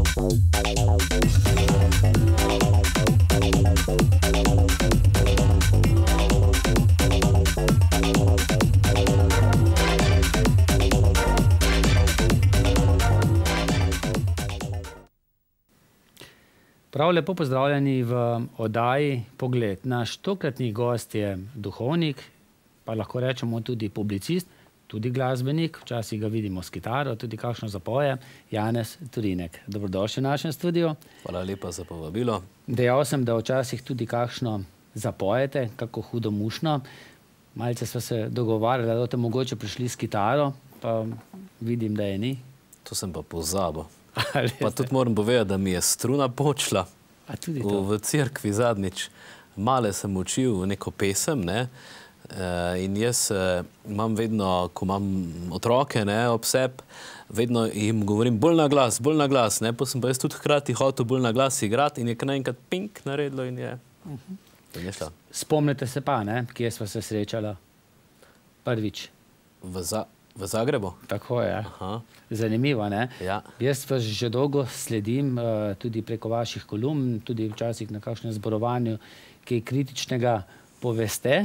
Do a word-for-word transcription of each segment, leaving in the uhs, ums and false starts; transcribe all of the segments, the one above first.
Prav lepo pozdravljeni v oddaji Pogled. Naš tokratni gost je duhovnik, pa lahko rečemo tudi publicist, tudi glasbenik, včasih ga vidimo s kitaro, tudi kakšno zapoje, Janez Turinek. Dobrodošli v našem studiu. Hvala lepa za povabilo. Dejal sem, da včasih tudi kakšno zapojete, kako hudomušno. Malce sva se dogovarjala, da boste mogoče prišli s kitaro, pa vidim, da je ni. To sem pa pozabil. Pa tudi moram povedati, da mi je struna počela v cerkvi zadnjič. Male sem učil neko pesem, ne, in jaz imam vedno, ko imam otroke, ne, ob sebi, vedno jim govorim bolj na glas, bolj na glas, ne, pa sem pa jaz tudi hkrati hotel bolj na glas igrati in je naenkrat pink naredilo in je, in je šla. Spomnite se pa, ne, kje sva se srečala prvič? V za... V Zagrebu? Tako je. Zanimivo, ne? Ja. Jaz vas že dolgo sledim, tudi preko vaših kolumn, tudi včasih na kakšnem zborovanju, kaj kritičnega poveste.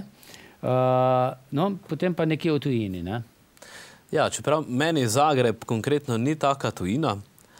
No, potem pa nekje v tujini, ne? Ja, čeprav meni Zagreb konkretno ni taka tujina.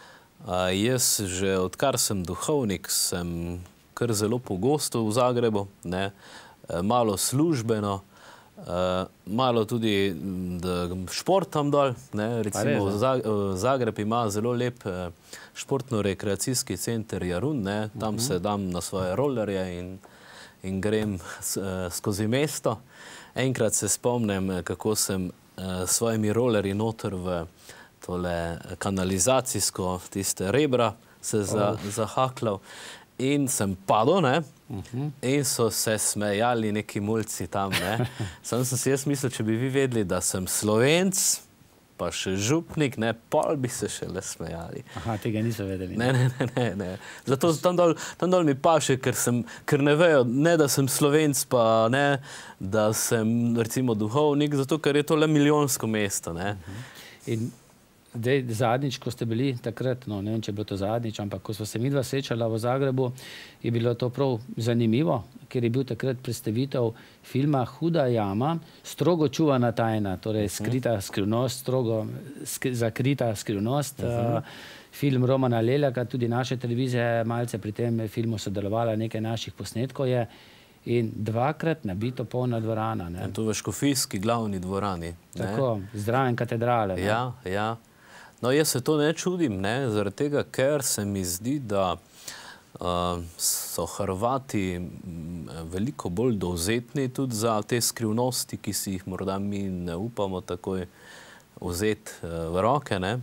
Jaz že odkar sem duhovnik, sem kar zelo pogosto v Zagrebu, ne? Malo službeno, Uh, malo tudi da športam dol, ne, recimo Zagreb ima zelo lep uh, športno-rekreacijski center Jarun, ne, tam uh -huh. se dam na svoje rollerje in, in grem s, uh, skozi mesto. Enkrat se spomnim, kako sem uh, s svojimi rollerji noter v tole kanalizacijsko tiste rebra se za, oh. zahaklal in sem padel, ne, Uh-huh. in so se smejali neki mulci tam, ne. Sam sem si jaz mislil, če bi vi vedeli, da sem Slovenc, pa še župnik, ne, pol bi se šele smejali. Aha, tega niso vedeli. Ne, ne, ne, ne, ne. Zato tam dol, tam dol mi paše, ker sem, ker ne vejo, ne, da sem Slovenc, pa ne, da sem recimo duhovnik, zato ker je to le milijonsko mesto, ne. Uh-huh. In zdaj, zadnjič, ko ste bili takrat, no, ne vem, če je bilo to zadnjič, ampak ko sva se midva srečala v Zagrebu, je bilo to prav zanimivo, ker je bil takrat predstavitev filma Huda jama, strogo čuvana tajna, torej skrita skrivnost, strogo skri, zakrita skrivnost. Uh-huh. uh, film Romana Leljaka, tudi naše televizije malce pri tem filmu sodelovala, nekaj naših posnetkov je, in dvakrat nabito polna dvorana. Ne? In to v škofijski glavni dvorani. Tako, zraven katedrale. Ne? Ja, ja. No, jaz se to ne čudim, ne, zaradi tega, ker se mi zdi, da uh, so Hrvati veliko bolj dovzetni tudi za te skrivnosti, ki si jih morda mi ne upamo takoj vzeti uh, v roke, ne.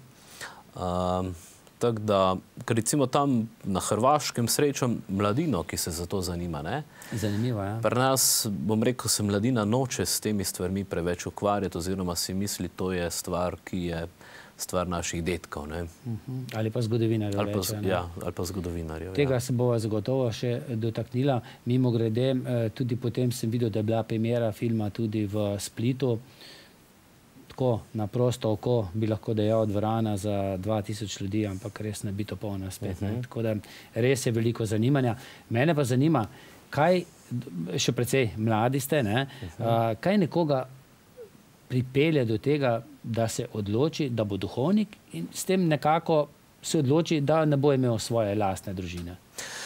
Uh, tako da, ker recimo tam na Hrvaškem srečam mladino, ki se za to zanima, ne. Zanimivo, ja. Pri nas, bom rekel, se mladina noče s temi stvarmi preveč ukvarjati, oziroma si misli, to je stvar, ki je stvar naših detkov, ne. Uh-huh. Ali pa zgodovinarjev. Ali pa, reče, ja, ali pa zgodovinarjev. Tega ja. se bova zagotovo še dotaknila. Mimo grede, tudi potem sem videl, da je bila premiera filma tudi v Splitu. Tako na prosto oko bi lahko dejal dvorana za dva tisoč ljudi, ampak res nabito polna spet. Uh-huh. Tako da res je veliko zanimanja. Mene pa zanima, kaj, še precej mladi ste, ne, uh-huh. uh, kaj nekoga pripelje do tega, da se odloči, da bo duhovnik in s tem nekako se odloči, da ne bo imel svoje lastne družine.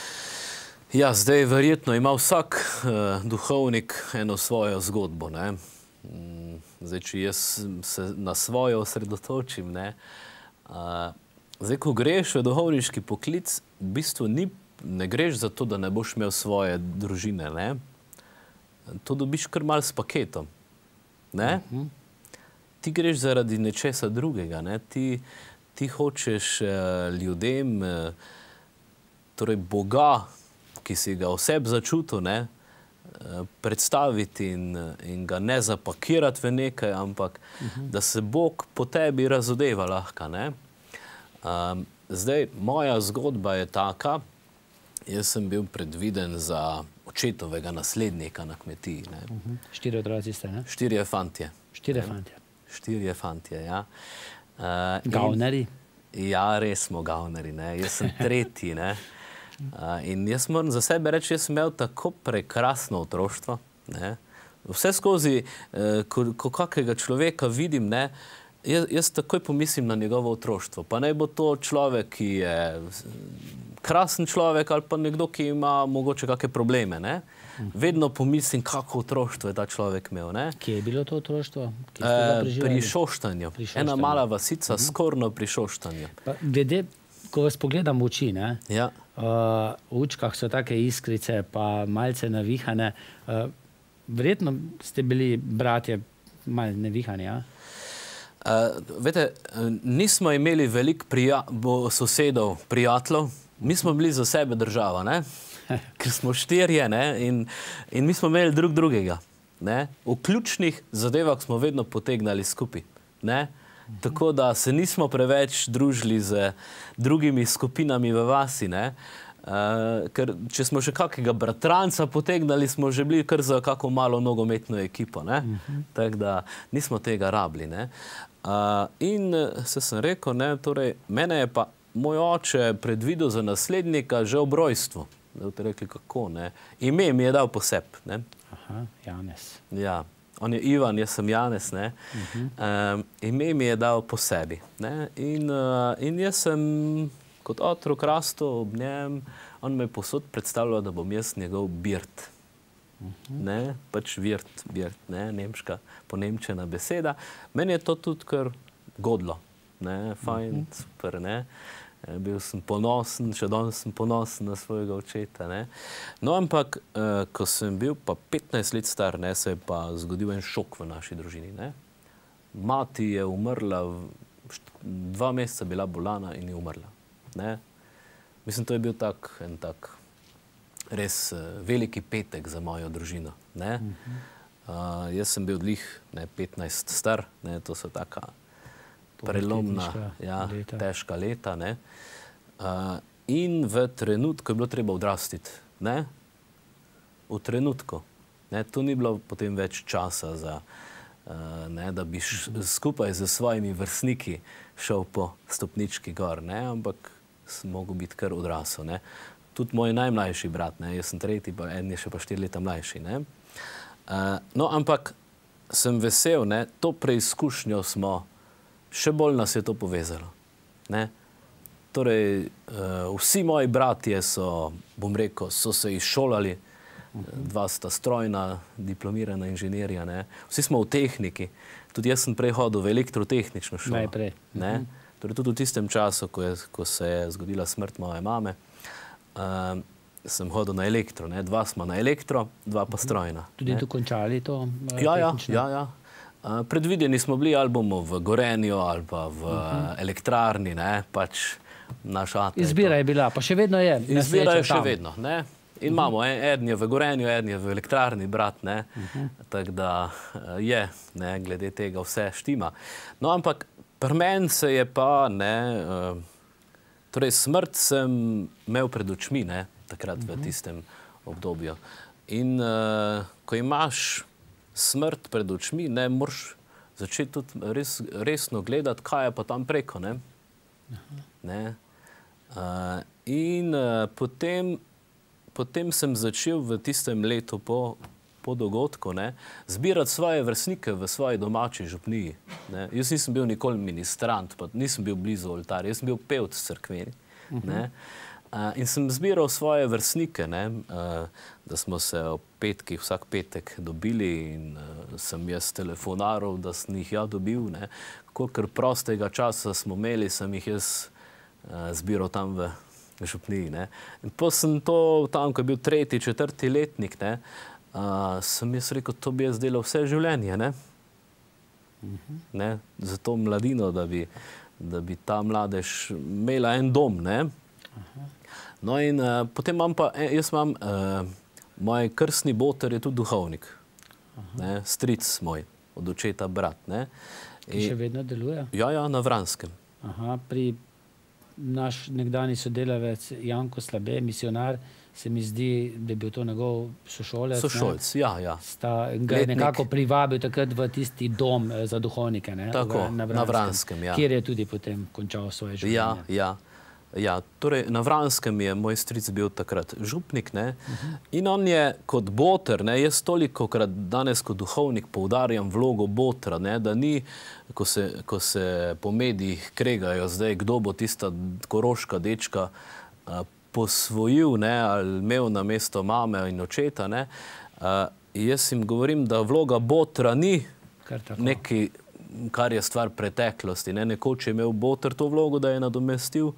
Ja, zdaj verjetno ima vsak uh, duhovnik eno svojo zgodbo, ne. Zdaj, če jaz se na svojo osredotočim, ne. Uh, zdaj, ko greš v duhovniški poklic, v bistvu ni, ne greš za to, da ne boš imel svoje družine, ne. To dobiš kar malo s paketom, ne. Uh-huh. Ti greš zaradi nečesa drugega, ne? Ti, ti hočeš uh, ljudem, uh, torej Boga, ki si ga oseb začutil, ne, uh, predstaviti in, in ga ne zapakirati v nekaj, ampak uh-huh. da se Bog po tebi razodeva lahko, ne. Um, zdaj, moja zgodba je taka, jaz sem bil predviden za očetovega naslednika na kmetiji, ne. Uh-huh. Štiri otroci ste, ne? Štirje fantje. Štiri fantje. Štirje fantje, ja. Uh, Gavneri? Ja, res smo gavneri, ne. Jaz sem tretji, ne. Uh, in jaz moram za sebe reči, jaz sem imel tako prekrasno otroštvo, ne. Vse skozi, uh, ko, ko kakega človeka vidim, ne, jaz, jaz takoj pomislim na njegovo otroštvo. Pa naj bo to človek, ki je krasen človek ali pa nekdo, ki ima mogoče kakšne probleme, ne. Vedno pomislim, kako otroštvo je ta človek imel, ne. Kje je bilo to otroštvo? Uh, pri Šoštanju. Pri Šoštanju. Ena mala vasica, uh -huh. Skorno pri Šoštanju. Pa, glede, ko vas pogledam v oči, ne, ja. uh, v očkah so take iskrice, pa malce navihane. Uh, verjetno ste bili bratje malo nevihani, ja? Uh, vete, nismo imeli veliko prija sosedov, prijateljev. Mi smo bili za sebe država, ne? Ker smo štirje, ne? In, in mi smo imeli drug drugega. Ne? V ključnih zadevah smo vedno potegnali skupaj. Ne? Tako da se nismo preveč družili z drugimi skupinami v vasi. Ne? Uh, ker če smo še kakega bratranca potegnali, smo že bili kar za kako malo nogometno ekipo. Ne? Uh-huh. Tako da nismo tega rabili. Ne? Uh, in se sem rekel, ne, torej, mene je pa moj oče predvidel za naslednika že ob rojstvu. Da boste rekli, kako, ne. Ime mi je dal poseb, ne. Aha, Janez. Ja, on je Ivan, jaz sem Janez, ne. Uh-huh. um, ime mi je dal posebi, ne. In, uh, in jaz sem kot otrok rastel ob njem, on me je posod predstavljal, da bom jaz njegov birt. Uh-huh. Ne, pač virt, birt, ne, nemška, ponemčena beseda. Meni je to tudi kar godlo, ne, fajn, uh-huh. super, ne. Bil sem ponosen, še danes sem ponosen na svojega očeta, ne. No, ampak, eh, ko sem bil pa petnajst let star, ne, se je pa zgodil en šok v naši družini, ne. Mati je umrla, dva meseca bila bolana in je umrla, ne. Mislim, to je bil tak, en tak res uh, veliki petek za mojo družino, ne. Uh, jaz sem bil dlih, ne, petnajst star, ne, to so taka prelomna, ja, leta. težka leta, ne. Uh, in v trenutku je bilo treba odrastiti, ne. V trenutku, ne, tu ni bilo potem več časa za, uh, ne, da bi š, skupaj z svojimi vrstniki šel po stopnički gor, ne, ampak sem mogel biti kar odrasel, ne. Tudi moj najmlajši brat, ne, jaz sem tretji, pa en je še pa štiri leta mlajši, ne. Uh, no, ampak sem vesel, ne, to preizkušnjo smo, še bolj nas je to povezalo, ne. Torej, uh, vsi moji bratje so, bom rekel, so se izšolali, dva sta strojna, diplomirana inženirja, ne. Vsi smo v tehniki, tudi jaz sem prej hodil v elektrotehnično šolo. Najprej. Ne. Torej, tudi v tistem času, ko, je, ko se je zgodila smrt moje mame, uh, sem hodil na elektro, ne. Dva smo na elektro, dva pa strojna. Tudi dokončali to uh, ja, ja, tehnično? ja, ja. Uh, predvideni smo bili ali bomo v Gorenju ali pa v uh-huh. elektrarni, ne, pač naš ate. Izbira je bila, pa še vedno je. Izbira je še vedno, ne. In imamo, uh-huh. eden je v Gorenju, eden je v elektrarni, brat, ne. Uh-huh. Tako da je, ne, glede tega vse štima. No, ampak pri meni se je pa, ne, uh, torej smrt sem imel pred očmi, ne, takrat uh-huh. v tistem obdobju. In uh, ko imaš smrt pred očmi, ne, moraš začeti tudi res, resno gledati, kaj je pa tam preko, ne. Aha. Ne. Uh, in uh, potem, potem sem začel v tistem letu po, po dogodku, ne, zbirati svoje vrstnike v svoji domači župniji. Ne. Jaz nisem bil nikoli ministrant, pa nisem bil blizu oltarja, jaz sem bil pevc cerkveni. Uh-huh. Ne. Uh, in sem zbiral svoje vrstnike, ne, uh, da smo se ob petkih, vsak petek dobili in uh, sem jaz telefonaril, da sem jih ja dobil, ne. Kolikor prostega časa smo imeli, sem jih jaz uh, zbiral tam v župniji, ne. In po sem to tam, ko je bil tretji, četrti letnik, ne, uh, sem jaz rekel, to bi jaz delal vse življenje, ne. Uh-huh. Ne, za to mladino, da bi, da bi ta mladež imela en dom, ne. Uh-huh. No in uh, potem imam pa, jaz imam, uh, moj krstni boter je tudi duhovnik, ne, stric moj, od očeta brat, ne. Ki še vedno deluje? Ja, ja, na Vranskem. Aha, pri naš nekdani sodelavec Janko Slabe, misionar, se mi zdi, da je bil to njegov sošolec. Sošolec, ja, ja. Sta ga je nekako privabil takrat v tisti dom za duhovnike, ne? Tako, v, na Vranskem, na Vranskem, ja. Kjer je tudi potem končal svoje življenje. Ja, ja. Ja, torej na Vranskem je moj stric bil takrat župnik, ne, uh-huh. in on je kot boter, ne, jaz tolikokrat danes kot duhovnik poudarjam vlogo botra, ne, da ni, ko se, ko se po medijih kregajo zdaj, kdo bo tista koroška dečka a, posvojil, ne, ali imel na mesto mame in očeta, ne, a, jaz jim govorim, da vloga botra ni nekaj, kar je stvar preteklosti, ne, nekoč je imel boter to vlogo, da je nadomestil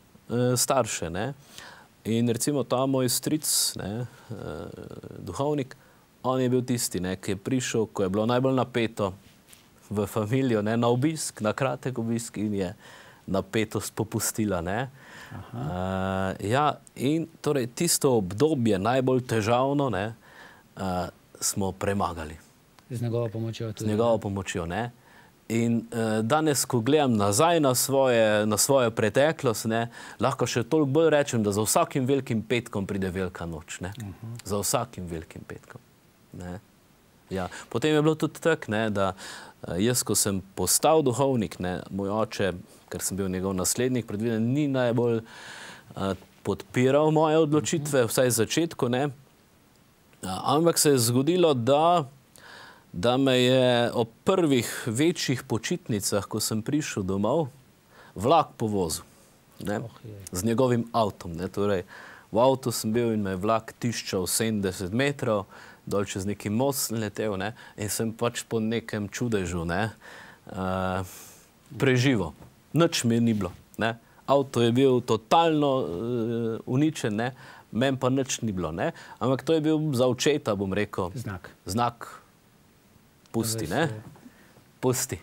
starše, ne. In recimo ta moj stric, ne, duhovnik, on je bil tisti, ne, ki je prišel, ko je bilo najbolj napeto v familijo, ne, na obisk, na kratek obisk in je napetost popustila, ne. Uh, ja, in torej tisto obdobje najbolj težavno, ne, uh, smo premagali. Z njegovo pomočjo tudi. Z njegovo pomočjo, ne. In uh, danes, ko gledam nazaj na, svoje, na svojo preteklost, ne, lahko še toliko bolj rečem, da za vsakim velikim petkom pride velika noč. Ne. Uh-huh. Za vsakim velikim petkom. Ne. Ja. Potem je bilo tudi tako, ne, da uh, jaz, ko sem postal duhovnik, ne, moj oče, ker sem bil njegov naslednik, predviden, ni najbolj uh, podpiral moje odločitve, uh-huh. vsaj v začetku. Ne. Uh, ampak se je zgodilo, da da me je ob prvih večjih počitnicah, ko sem prišel domov, vlak povozil, ne, oh, z njegovim avtom. Ne, torej, v avtu sem bil in me je vlak tiščal sedemdeset metrov, dol čez neki most letel, ne, in sem pač po nekem čudežu, ne, uh, preživel. Nič mi ni bilo. Ne. Avto je bil totalno uh, uničen, ne, meni pa nič ni bilo. Ne. Ampak to je bil za očeta, bom rekel, znak. Znak. Pusti, ne? Pusti.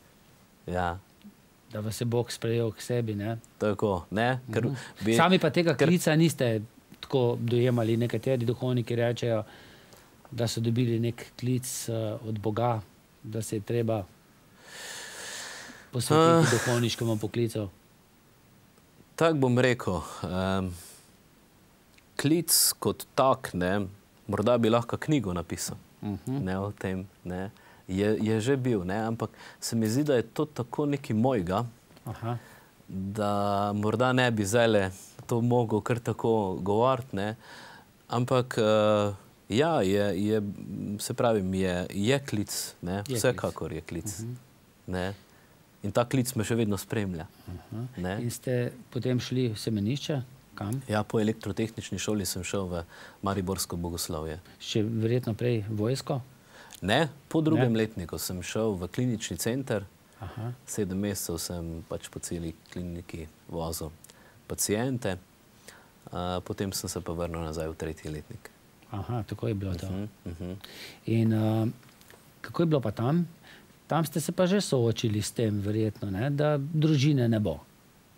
Ja. Da vas je Bog sprejel k sebi, ne? Tako, ne? Ker bi... Sami pa tega klica niste tako dojemali. Nekateri duhovniki rečejo, da so dobili nek klic uh, od Boga, da se je treba posvetiti uh, duhovniškemu poklicu. Tak bom rekel, um, klic kot tak, ne, morda bi lahko knjigo napisal. Uh-huh. Ne, o tem, ne, je, je že bil, ne, ampak se mi zdi, da je to tako nekaj mojega, aha. Da morda ne bi zdajle to mogel kar tako govoriti, ne, ampak uh, ja, je, je, se pravim, je, je klic, ne, je vsekakor klic. Je klic, uh-huh. ne, in ta klic me še vedno spremlja. Uh-huh. Ne. In ste potem šli v semenišče? Kam? Ja, po elektrotehnični šoli sem šel v mariborsko bogoslovje. Še verjetno prej vojsko? Ne, po drugem ne. letniku sem šel v klinični center. Aha. Sedem mesecev sem pač po celi kliniki vozil pacijente, uh, potem sem se pa vrnil nazaj v tretji letnik. Aha, tako je bilo to. Uh-huh, uh-huh. In uh, kako je bilo pa tam? Tam ste se pa že soočili s tem, verjetno, ne? Da družine ne bo.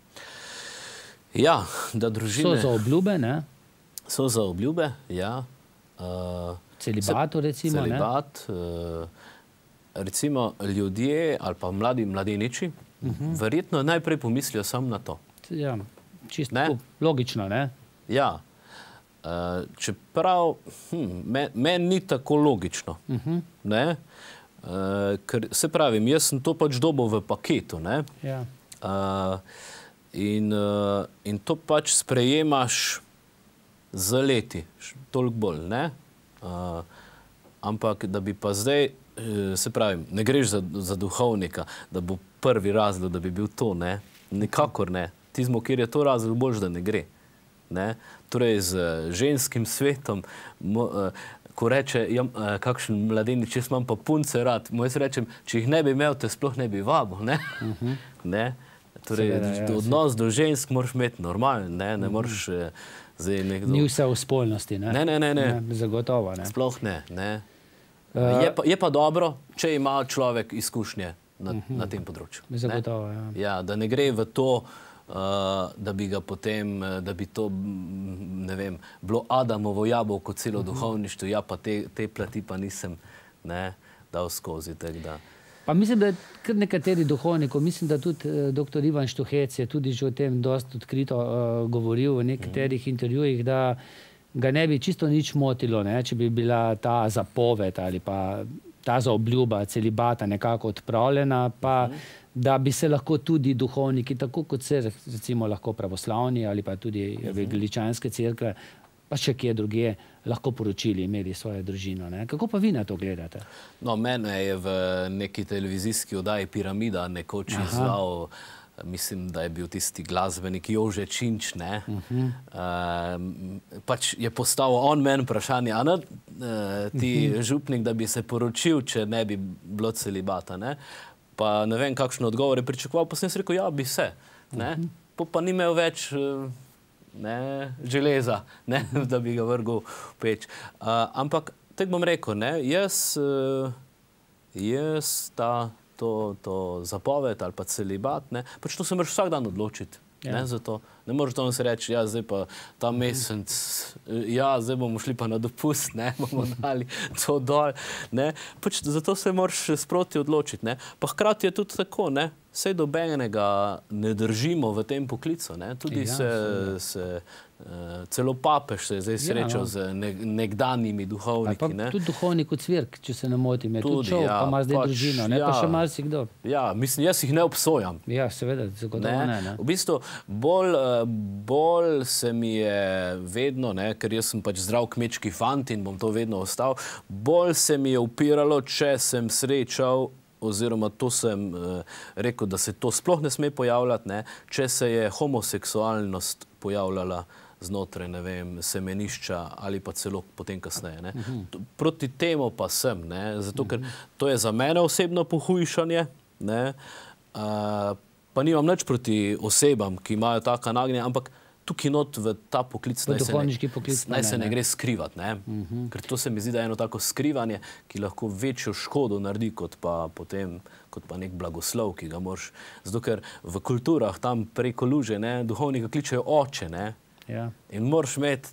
Ja, da družine... So za obljube, ne? So za obljube, ja. Uh, celibatu, recimo, celibat, ne? Uh, recimo ljudje ali pa mladi mladeniči, uh-huh. verjetno najprej pomislijo samo na to. Ja, čisto ne? Logično, ne? Ja. Uh, čeprav, hm, meni men ni tako logično, uh-huh. ne? Uh, ker se pravim, jaz sem to pač dobil v paketu, ne? Ja. Uh, In, uh, in to pač sprejemaš z leti, toliko bolj, ne? Uh, ampak, da bi pa zdaj, se pravim, ne greš za, za duhovnika, da bo prvi razlog, da bi bil to, ne? Nikakor ne. Tizmo, kjer je to razlog, boš, da ne gre. Ne? Torej, z ženskim svetom, mo, uh, ko reče, ja, uh, kakšen mladenič, jaz imam pa punce rad, mu jaz rečem, če jih ne bi imel, te sploh ne bi vabil, ne? Uh-huh. Ne? Torej, Seveda, ja, odnos do žensk moraš imeti normalen, ne, ne moraš eh, zdaj nekdo... Ni vse v spolnosti, ne? Ne, ne, ne, ne. ne zagotovo, ne. Sploh ne, ne. Uh, je, pa, je pa dobro, če ima človek izkušnje na, uh-huh. na tem področju. Zagotovo, ja. Ja, da ne gre v to, uh, da bi ga potem, da bi to, ne vem, bilo Adamovo jabolko celo uh-huh. duhovništvo, ja, pa te, te plati pa nisem, ne, dal skozi, tak da... Pa mislim, da kar nekateri duhovniki, mislim, da tudi uh, doktor Ivan Štuhec je tudi že o tem dosti odkrito uh, govoril v nekaterih mm. intervjujih, da ga ne bi čisto nič motilo, ne, če bi bila ta zapoved ali pa ta zaobljuba celibata nekako odpravljena, pa da bi se lahko tudi duhovniki, tako kot se recimo lahko pravoslavni ali pa tudi evangeličanske cerkve, pa še kje drugje, lahko poročili, imeli svojo družino. Ne? Kako pa vi na to gledate? No, mene je v neki televizijski oddaji Piramida nekoč izval, mislim, da je bil tisti glasbenik Jože Činč, ne? Uh-huh. uh, pač je postavil on meni vprašanje, a ne uh, ti uh-huh. župnik, da bi se poročil, če ne bi bilo celibata, ne? Pa ne vem, kakšno odgovor je pričakoval, pa sem rekel, ja, bi se, ne? Uh-huh. Pa pa ni imel več uh, ne, železa, ne? Da bi ga vrgel v peč. Uh, ampak, tako bom rekel, ne? Jaz, uh, jaz ta To, to zapoved ali pa celibat, ne, pač to se moraš vsak dan odločiti. Ja. Ne, zato ne moreš to se reči, ja, zdaj pa ta mesec, ja, zdaj bomo šli pa na dopust, ne, bomo dali to dol, ne, pač zato se moraš sproti odločiti, ne, pa hkrati je tudi tako, ne, sej dobenega ne držimo v tem poklicu, ne, tudi ja, se, se Uh, celo papež se je zdaj srečal ja, no. z ne, nekdanjimi duhovniki. Pa ne? Tudi duhovnik od Cvirk, če se ne motim, je tudi, tudi šel, ja, pa ima zdaj pač, družino, ne, ja, pa še marsikdo. Ja, mislim, jaz jih ne obsojam. Ja, seveda, zagotovo ne, ne. V bistvu, bolj, bolj se mi je vedno, ne, ker jaz sem pač zdrav kmečki fant in bom to vedno ostal, bolj se mi je upiralo, če sem srečal, oziroma to sem uh, rekel, da se to sploh ne sme pojavljati, ne, če se je homoseksualnost pojavljala znotraj, ne vem, semenišča ali pa celo potem kasneje. Ne. Uh-huh. Proti temu pa sem, ne, zato ker to je za mene osebno pohujšanje, ne, uh, pa nimam nič proti osebam, ki imajo taka nagnjenja, ampak tukaj not v ta poklic naj se ne, poklic, naj se ne, ne gre skrivati, ne. Uh-huh. Ker to se mi zdi, da je eno tako skrivanje, ki lahko večjo škodo naredi, kot pa potem, kot pa nek blagoslov, ki ga moraš, zato ker v kulturah tam preko luže, ne, duhovnika kličejo oče, ne. Ja. In moraš imeti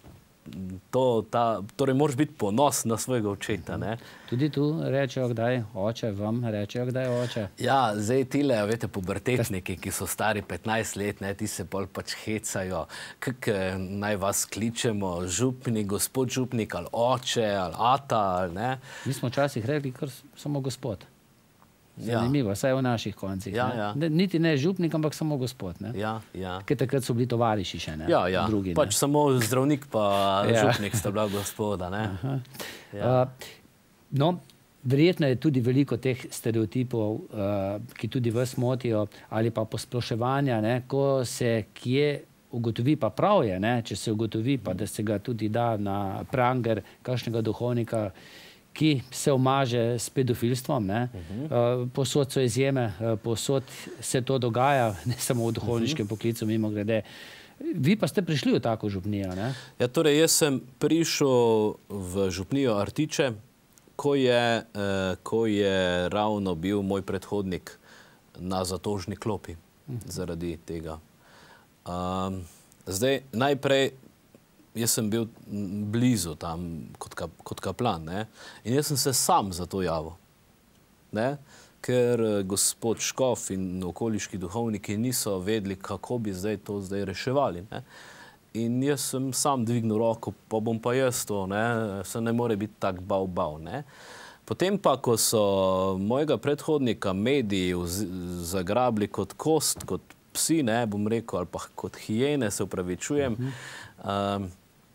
to, ta, torej moraš biti ponos na svojega očeta, ne. Tudi tu rečejo kdaj oče, vam rečejo kdaj oče. Ja, zdaj tile, veste, pubertetniki, ki so stari petnajst let, ne, ti se bolj pač hecajo, kak naj vas kličemo, župnik, gospod župnik, ali oče, ali ata, ali ne. Mi smo včasih rekli kar samo gospod. Zanimivo, ja. Saj v naših koncih. Ja, ne? Ja. Ne, niti ne župnik, ampak samo gospod. Ne? Ja, ja. Ker takrat so bili tovariši še, ne? Ja, ja. Drugi, pač ne? Samo zdravnik pa ja. Župnik sta bila gospoda, ne? Ja. Uh, no, verjetno je tudi veliko teh stereotipov, uh, ki tudi vas motijo, ali pa posploševanja, ne? Ko se kje ugotovi, pa prav je, ne? Če se ugotovi, pa da se ga tudi da na pranger kakšnega duhovnika, ki se omaže s pedofilstvom, ne. Uh-huh. Posod so izjeme, posod se to dogaja, ne samo v duhovniškem poklicu, mimo grede. Vi pa ste prišli v tako župnijo, ne? Ja, torej, jaz sem prišel v župnijo Artiče, ko je, eh, ko je ravno bil moj predhodnik na zatožni klopi uh-huh. zaradi tega. Um, zdaj, najprej jaz sem bil blizu tam kot, kap, kot kaplan, ne? In jaz sem se sam za to javil, ne? Ker gospod Škof in okoliški duhovniki niso vedeli, kako bi zdaj to zdaj reševali, ne? In jaz sem sam dvignil roko, pa bom pa jaz to, ne? Se ne more biti tak bav, bav, ne? Potem pa, ko so mojega predhodnika mediji zagrabili kot kost, kot psi, ne, bom rekel, ali pa kot hijene, se upravičujem, um,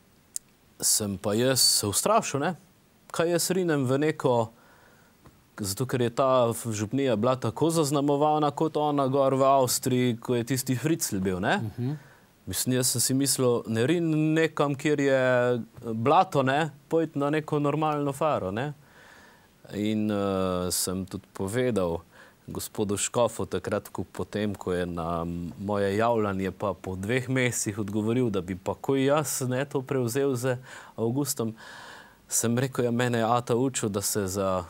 sem pa jaz se ustrašil, ne? Kaj jaz rinem v neko, zato ker je ta župnija bila tako zaznamovana, kot ona gor v Avstriji, ko je tisti Fritzl bil, ne? Uh-huh. Mislim, jaz sem si mislil, ne rin nekam, kjer je blato, ne? Pojdi na neko normalno faro, ne? In uh, sem tudi povedal gospodu Škofu takrat, ko potem, ko je na moje javljanje pa po dveh mesecih odgovoril, da bi pa ko jaz ne to prevzel z Augustom, sem rekel, ja, mene je ata učil, da se za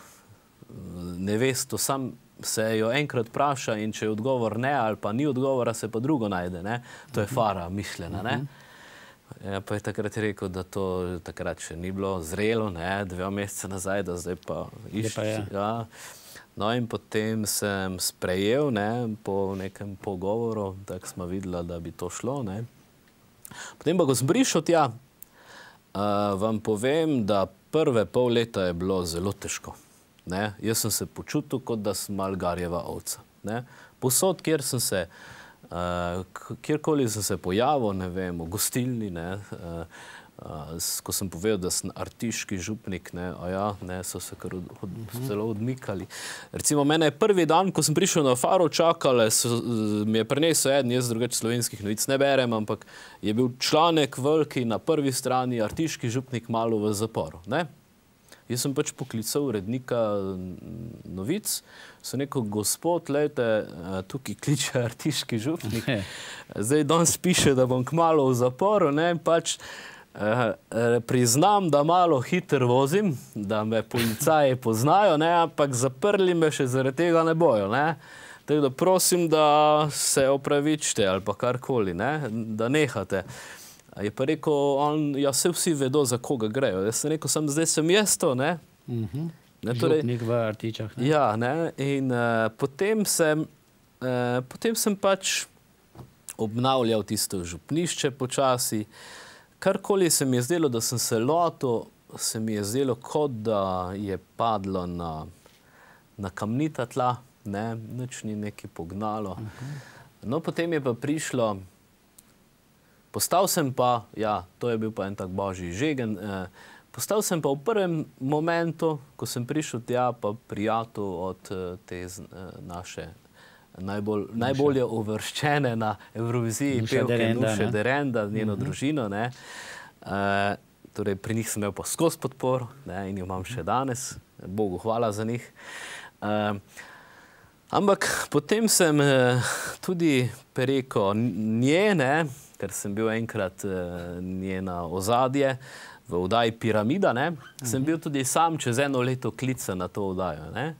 nevesto sam se jo enkrat vpraša in če je odgovor ne ali pa ni odgovora, se pa drugo najde, ne. To je fara mišljena, ne. Ja, pa je takrat rekel, da to takrat še ni bilo zrelo, ne, dve mesece nazaj, da zdaj pa išči. Ja. No in potem sem sprejel, ne, po nekem pogovoru, tako smo videla, da bi to šlo, ne. Potem pa, ko sem prišel tja, uh, vam povem, da prve pol leta je bilo zelo težko. Ne? Jaz sem se počutil, kot da sem Algarjeva ovca. Ne? Posod, kjer sem se, uh, kjerkoli sem se pojavil, ne vem, v gostilni, ne, uh, uh, ko sem povedal, da sem artiški župnik, ne, a ja, ne, so se kar od, od, zelo odmikali. Recimo, mene je prvi dan, ko sem prišel na Faro, čakale, so, mi je prinesel eden, jaz drugače slovenskih novic ne berem, ampak je bil članek veliki na prvi strani, artiški župnik malo v zaporu, ne. Jaz sem pač poklical urednika novic, so rekel, gospod, lejte, tukaj kliče artiški župnik. Zdaj danes piše, da bom kmalu v zaporu, ne, pač eh, priznam, da malo hitro vozim, da me policaji poznajo, ne, ampak zaprli me še zaradi tega ne bojo, ne. Tako da prosim, da se opravičite ali pa karkoli, ne, da nehate. Je pa rekel, on, ja, se vsi vedo, za koga grejo. Jaz sem rekel, sem, zdaj sem jaz to, ne. Uh-huh. Ne, torej, župnik v Artičah, ne? Ja, ne, in uh, potem sem, uh, potem sem pač obnavljal tisto župnišče počasi. Karkoli se mi je zdelo, da sem se lotil, se mi je zdelo, kot da je padlo na, na kamnita tla, ne, nič ni nekaj pognalo. Uh-huh. No, potem je pa prišlo, postal sem pa, ja, to je bil pa en tak božji žegen, eh, postal sem pa v prvem momentu, ko sem prišel tja, pa prijatelj od eh, te eh, naše najbolj, najbolje uvrščene na Evroviziji pevke Nuše Derenda, njeno uh-huh. družino, ne. Eh, torej, pri njih sem imel pa skozi podporo, ne, in jo imam še danes, Bogu hvala za njih. Eh, ampak potem sem eh, tudi preko nje, ne, ker sem bil enkrat uh, njena ozadje v oddaji Piramida, ne, uh-huh. sem bil tudi sam čez eno leto klican na to oddajo, ne,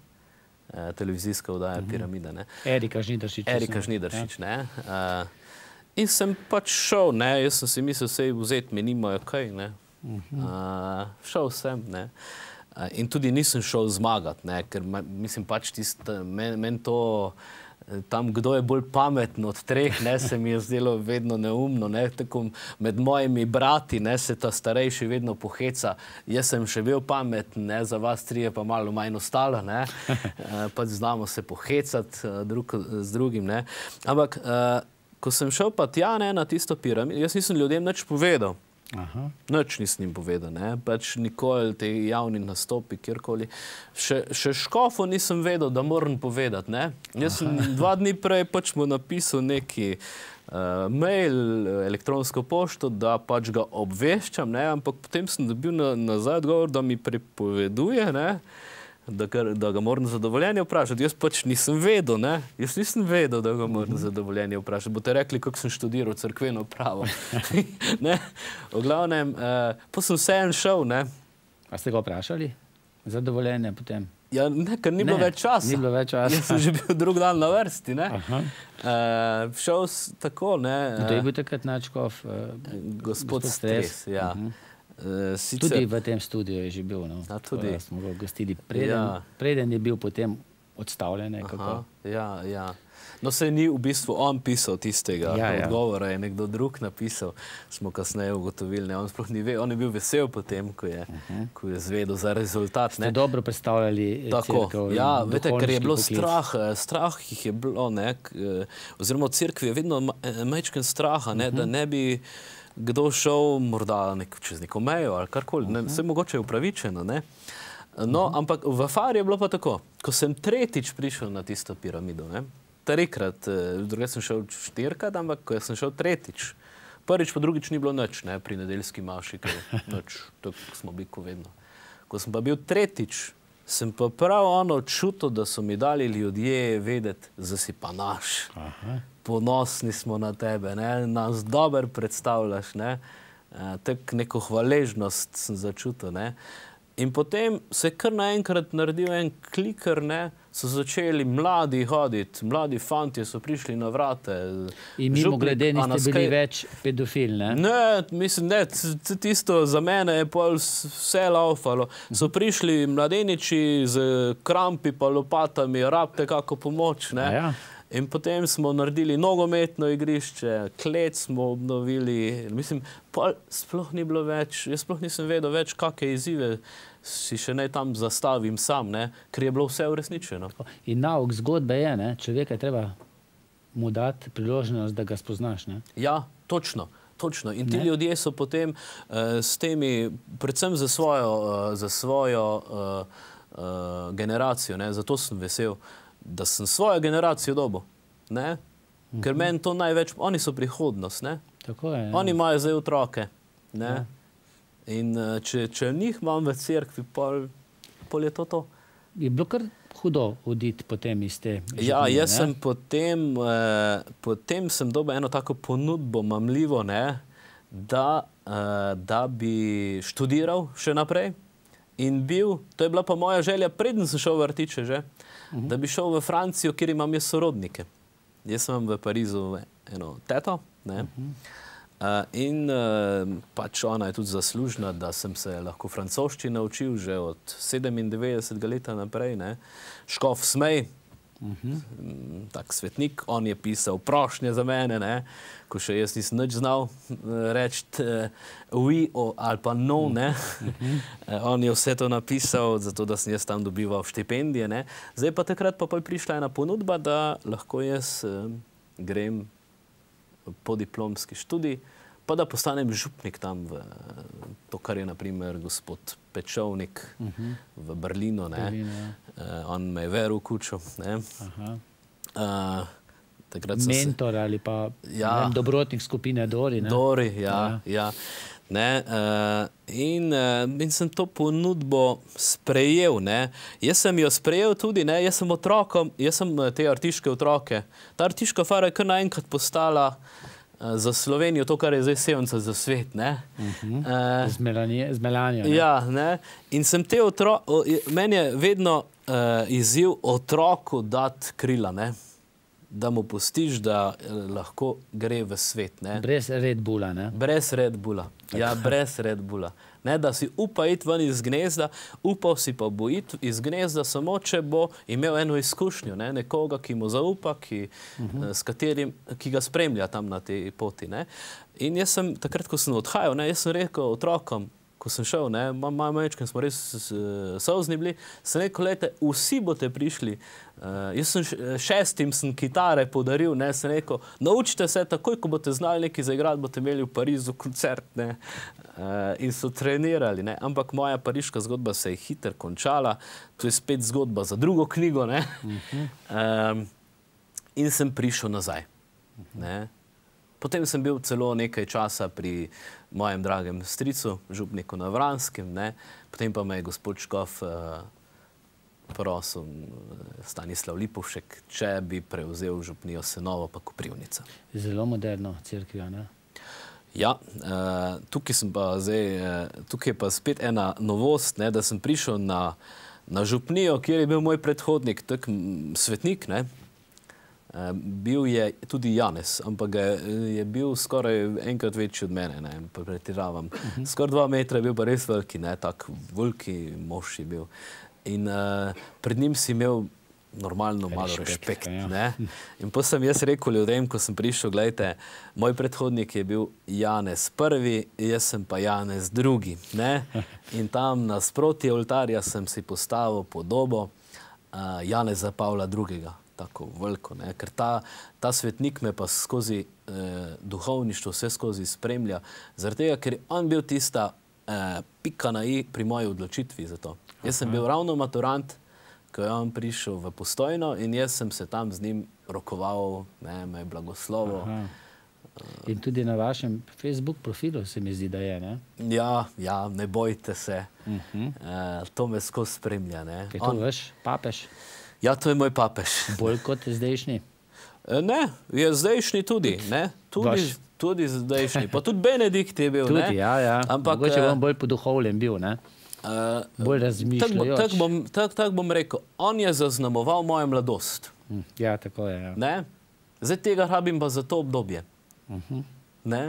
e, televizijska oddaja uh-huh. Piramida, ne. Erika Žnidaršič. Erika Žnidaršič, ja. ne. Uh, in sem pač šel, ne, jaz sem si mislil, sej vzeti mi nimajo kaj, ne. Uh-huh. uh, šel sem, ne. Uh, in tudi nisem šel zmagati, ne, ker mislim pač tisto, meni men to, tam, kdo je bolj pameten od treh, ne, se mi je zdelo vedno neumno, ne, tako med mojimi brati, ne, se ta starejši vedno poheca, jaz sem še bil pameten, ne, za vas trije pa malo manj ostalo, ne, pač znamo se pohecati drug z drugim, ne, ampak, ko sem šel pa tja, ne, na tisto piramido, jaz nisem ljudem nič povedal. Aha. Nič nisem jim povedal, ne, pač nikoli te javni nastopi, kjerkoli. Še, še škofu nisem vedel, da moram povedati, ne. Jaz sem Aha. dva dni prej pač mu napisal neki uh, mail, elektronsko pošto, da pač ga obveščam, ne, ampak potem sem dobil na, nazaj odgovor, da mi prepoveduje, ne, da, da ga moram za dovoljenje vprašati. Jaz pač nisem vedel, ne, jaz nisem vedel, da ga moram za dovoljenje vprašati. Boste rekli, kako sem študiral cerkveno pravo. Ne, v glavnem, eh, pa sem vseeno šel, ne. A ste ga vprašali za dovoljenje potem? Ja, ne, ker ni bilo več časa. Ni bilo več časa. Jaz sem že bil drug dan na vrsti, ne. Aha. Uh, šel tako, ne. Kdo je bil takrat nadškof? Uh, gospod Stres, ja. Uh-huh. Uh, sicer... Tudi v tem studiu je že bil, no. A, tudi. Tako, smo ga gostili. Preden, ja. preden je bil potem odstavljen, kako? Ja, ja. No, se ni v bistvu on pisal tistega ja, odgovora, ja. je nekdo drug napisal, smo kasneje ugotovili, ne, on sploh ni ve, on je bil vesel potem, ko je, uh-huh. ko je zvedel za rezultat, ne. Ste dobro predstavljali Tako, cerkev. Ja, veste, ker je bilo strah, strah jih je bilo, ne, oziroma v cerkvi je vedno majčken straha, ne, uh-huh. da ne bi kdo šel morda nek, čez neko mejo ali karkoli, ne, vse mogoče je upravičeno, ne. No, uh-huh. ampak v Fari je bilo pa tako, ko sem tretjič prišel na tisto piramido, ne, trikrat, druge sem šel štirikrat, ampak ko sem šel tretjič, prvič pa drugič ni bilo nič, ne, pri nedeljski maši, ker nič, tako smo bili ko vedno. Ko sem pa bil tretjič, sem pa prav ono čutil, da so mi dali ljudje vedeti, da si pa naš. Aha. Ponosni smo na tebe, ne, nas dober predstavljaš, ne, tako neko hvaležnost sem začutil, ne. In potem se je kar naenkrat naredil en kliker, ne, so začeli mladi hoditi, mladi fantje so prišli na vrate. In mimo glede niste bili več pedofil, ne? Ne, mislim, ne, tisto za mene je pol vse laufalo. So prišli mladeniči z krampi pa lopatami, rabite kako pomoč, ne. Ja. In potem smo naredili nogometno igrišče, klet smo obnovili. Mislim, pol sploh ni bilo več, jaz sploh nisem vedel več, kakšne izzive si še naj tam zastavim sam, ne, ker je bilo vse uresničeno. In nauk zgodbe je, ne, človeka je treba mu dati priložnost, da ga spoznaš, ne? Ja, točno. Točno. In ti ne? ljudje so potem uh, s temi, predvsem za svojo, uh, za svojo uh, uh, generacijo, ne, zato sem vesel, da sem svojo generacijo dobil, ne? Uh-huh. Ker meni to največ, oni so prihodnost, ne? Tako je, ja. Oni imajo zdaj otroke, ne? Ja. In uh, če, če njih imam v cerkvi, pol, pol je to to. Je bilo kar hudo oditi potem iz te župnije, ja, jaz ne? sem potem, eh, potem sem dobil eno tako ponudbo mamljivo, ne, da, eh, da bi študiral še naprej in bil, to je bila pa moja želja, preden sem šel v Artiče že, uh-huh. da bi šel v Francijo, kjer imam jaz sorodnike. Jaz sem v Parizu eno teto, ne, uh-huh. Uh, in uh, pač ona je tudi zaslužna, da sem se lahko francoščino naučil že od sedemindevetdesetega leta naprej, ne. Škof Smej, uh-huh. tak svetnik, on je pisal prošnje za mene, ne, ko še jaz nisem nič znal reči uh, oui o, ali pa no, ne. Uh-huh. uh, on je vse to napisal, zato da sem jaz tam dobival štipendije, ne. Zdaj pa takrat pa pa je prišla ena ponudba, da lahko jaz uh, grem po diplomski študij, pa da postanem župnik tam v to, kar je naprimer gospod Pečovnik uh-huh. v Berlinu, ne. Berlin, ja. uh, on me je veril v kučo, ne. Aha. Uh, Mentor se, ali pa ja, vem, dobrotnik skupine Dori, ne. Dori, ja, ja. ja. Ne, uh, in, uh, in sem to ponudbo sprejel, ne. Jaz sem jo sprejel tudi, ne, jaz sem otrokom, jaz sem te artiške otroke. Ta artiška fara je kar naenkrat postala uh, za Slovenijo to, kar je zdaj Sevnica za svet, ne. Uh-huh. uh, z, Melanie, z Melanijo, ne. Ja, ne. In sem te otroke, meni je vedno uh, izziv otroku dati krila, ne. Da mu pustiš, da lahko gre v svet, ne. Brez Red Bulla, ne? Brez Red Bulla. Ja, brez Red Bulla. Ne, da si upa iti ven iz gnezda, upal si pa bo iti iz gnezda samo, če bo imel eno izkušnjo, ne, nekoga, ki mu zaupa, ki, uh-huh. s katerim, ki ga spremlja tam na tej poti, ne. In jaz sem, takrat, ko sem odhajal, ne, jaz sem rekel otrokom, ko sem šel, ne, malo mečkem smo res solzni bili, sem rekel, lejte, vsi boste prišli. Uh, jaz sem šestim sem kitare podaril, ne, sem rekel, naučite se, takoj, ko boste znali nekaj zaigrati, boste imeli v Parizu koncert, ne. Uh, in so trenirali, ne. Ampak moja pariška zgodba se je hitro končala, to je spet zgodba za drugo knjigo, ne. Uh-huh. um, in sem prišel nazaj, ne. Potem sem bil celo nekaj časa pri mojem dragem stricu, župniku na Vranskem, ne. Potem pa me je gospod škof uh, prosil, Stanislav Lipovšek, če bi prevzel župnijo Senovo pa Koprivnica. Zelo moderno cerkvijo, ne? Ja, uh, tukaj sem pa zdaj, uh, tukaj je pa spet ena novost, ne, da sem prišel na, na župnijo, kjer je bil moj predhodnik, tak svetnik, ne. Uh, bil je tudi Janez, ampak je bil skoraj enkrat večji od mene, ne, pa pretiravam. Uh-huh. Skoraj dva metra je bil pa res veliki, ne, tak veliki mož je bil. In uh, pred njim si imel normalno malo respekt, ja. Ne. In pa sem jaz rekel ljudem, ko sem prišel, gledajte, moj predhodnik je bil Janez prvi, jaz sem pa Janez drugi, ne. In tam nasproti oltarja sem si postavil podobo uh, Janeza Pavla drugega. Tako veliko, ne, ker ta, ta svetnik me pa skozi eh, duhovništvo vse skozi spremlja, zaradi tega, ker on bil tista eh, pika na i pri moji odločitvi za to. Jaz sem bil ravno maturant, ko je on prišel v Postojno in jaz sem se tam z njim rokoval, ne, me je blagoslovo. Aha. In tudi na vašem Facebook profilu se mi zdi, da je, ne? Ja, ja, ne bojte se. Uh-huh. eh, to me skozi spremlja, ne. Je to on... vaš papež? Ja, to je moj papež. Bolj kot zdajšnji? Ne, je zdajšnji tudi, ne? Tudi, tudi zdajšnji. Pa tudi Benedikt je bil, tudi, ne? Tudi, ja, ja. Ampak, mogoče bom bolj poduhovljen bil, ne? Uh, bolj razmišljajoč. Tako bom, tak, tak bom rekel, on je zaznamoval mojo mladost. Ja, tako je, ja. Ne? Zdaj tega rabim pa za to obdobje. Uh-huh. Ne?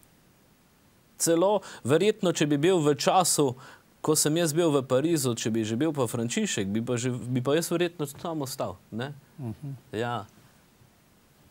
Celo, verjetno, če bi bil v času, ko sem jaz bil v Parizu, če bi že bil pa Frančišek, bi pa, že, bi pa jaz verjetno tam ostal, ne? Uh-huh. Ja.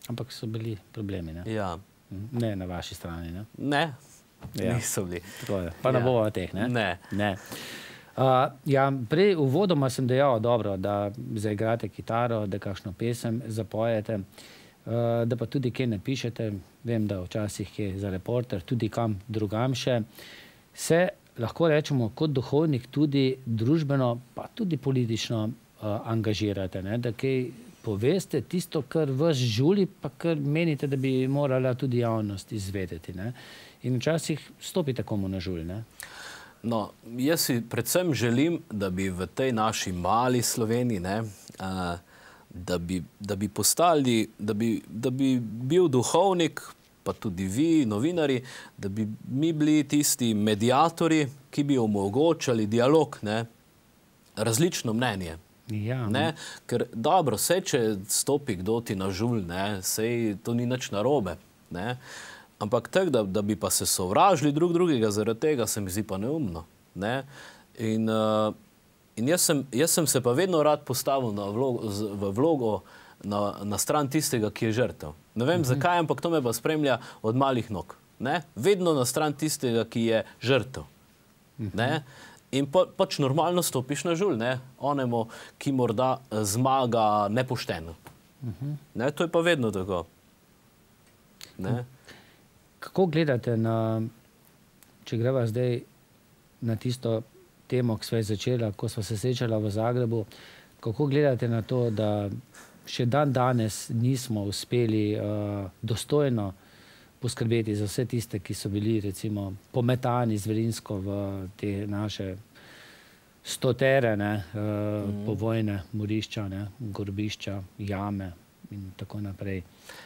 Ampak so bili problemi, ne? Ja. Ne na vaši strani, ne? Ne, Ja. niso bili. Tako je. Pa ne Ja. bova teh, ne? Ne. Ne. Uh, ja, prej uvodoma sem dejal, dobro, da zaigrate kitaro, da kakšno pesem zapojete, uh, da pa tudi kaj napišete. Vem, da včasih je za reporter, tudi kam drugam še. Se lahko rečemo kot duhovnik tudi družbeno, pa tudi politično uh, angažirate, ne? Da kaj poveste tisto, kar vas žuli, pa kar menite, da bi morala tudi javnost izvedeti, ne? In včasih stopite komu na žulj, ne? No, jaz si predvsem želim, da bi v tej naši mali Sloveniji, ne, uh, da bi, da bi postali, da bi, da bi bil duhovnik, pa tudi vi, novinari, da bi mi bili tisti mediatori, ki bi omogočali dialog, ne, različno mnenje. Ja. Ne, ker dobro, sej, če stopi kdo ti na žulj, ne, sej to ni nič narobe, ne, ampak tak, da, da bi pa se sovražili drug drugega, zaradi tega se mi zdi pa neumno, ne, in, uh, in jaz sem, jaz sem se pa vedno rad postavil na vlogo, v vlogo na, na stran tistega, ki je žrtev. Ne vem, uh-huh. zakaj, ampak to me pa spremlja od malih nog, ne, vedno na stran tistega, ki je žrtev, uh-huh. ne. In pa, pač normalno stopiš na žulj, ne, onemu, ki morda zmaga nepošteno. Uh-huh. Ne, to je pa vedno tako. Ne. Kako gledate na, če greva zdaj na tisto temo, ki sva je začela, ko sva se srečala v Zagrebu, kako gledate na to, da še dan danes nismo uspeli uh, dostojno poskrbeti za vse tiste, ki so bili recimo pometani zverinsko v te naše stotere, ne, uh, mm. povojne morišča, ne, gorbišča, jame in tako naprej.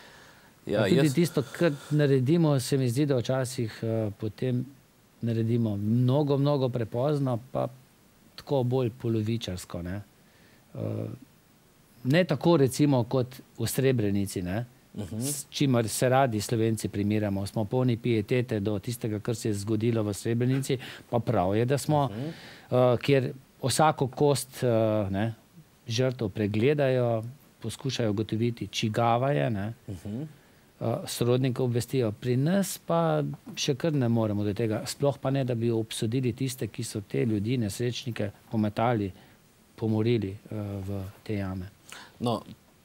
Ja, tudi jaz... tisto, kar naredimo, se mi zdi, da včasih uh, potem naredimo mnogo, mnogo prepozno, pa tako bolj polovičarsko, ne. Uh, ne tako recimo kot v Srebrenici, ne. Uh-huh. S čimer se radi Slovenci primerjamo. Smo polni pietete do tistega, kar se je zgodilo v Srebrenici, pa prav je, da smo, uh-huh. uh, kjer vsako kost uh, ne, žrtev pregledajo, poskušajo ugotoviti, čigava je, ne. Uh-huh. uh, sorodnike obvestijo. Pri nas pa še kar ne moremo do tega. Sploh pa ne, da bi obsodili tiste, ki so te ljudi, nesrečnike, pometali, pomorili uh, v te jame. No,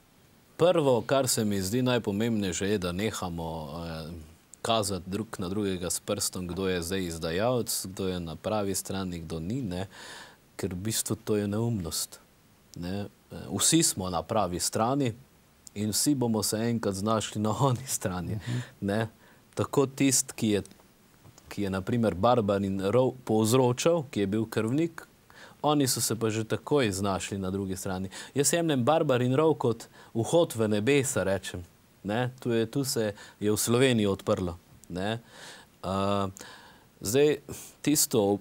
prvo, kar se mi zdi najpomembnejše, je, da nehamo eh, kazati drug na drugega s prstom, kdo je zdaj izdajalec, kdo je na pravi strani, kdo ni, ne? Ker v bistvu to je neumnost. Ne? Vsi smo na pravi strani in vsi bomo se enkrat znašli na oni strani. Uh-huh. Ne? Tako tist, ki je, ki je na primer Barbarin rov povzročal, ki je bil krvnik, oni so se pa že takoj znašli na drugi strani. Jaz jemljem Barbarin rov kot vhod v nebesa, rečem. Ne? Tu, je, tu se je v Sloveniji odprlo. Ne? Uh, zdaj, tisto,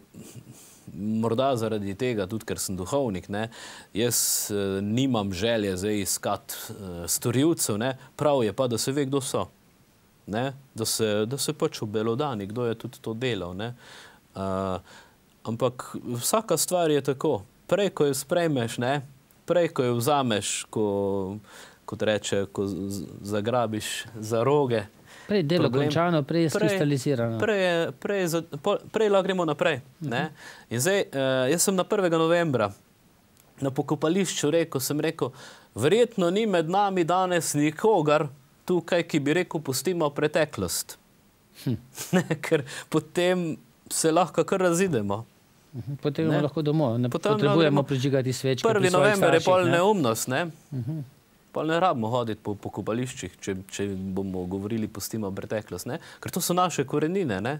morda zaradi tega, tudi ker sem duhovnik, ne? Jaz uh, nimam želje zdaj iskati uh, storilcev, ne? Prav je pa, da se ve, kdo so. Ne? Da se, da se pač obelodani, kdo je tudi to delal. Ne? Uh, Ampak vsaka stvar je tako. Prej, ko jo sprejmeš, ne, prej, ko jo vzameš, ko, kot reče, ko zagrabiš za roge. Prej delo problem, končano, prej je skristalizirano. Prej, prej, prej, prej lahko gremo naprej. Ne. In zdaj, jaz sem na prvega novembra na pokopališču rekel, sem rekel, verjetno ni med nami danes nikogar tukaj, ki bi rekel, pustimo preteklost. Hm. Ne, ker potem se lahko kar razidemo. Potem bomo lahko domov. Ne potrebujemo prižigati svečke. Prvi november je pol neumnost, ne? Uh-huh. Pol ne rabimo hoditi po pokopališčih, če, če bomo govorili pustimo preteklost, ne? Ker to so naše korenine, ne?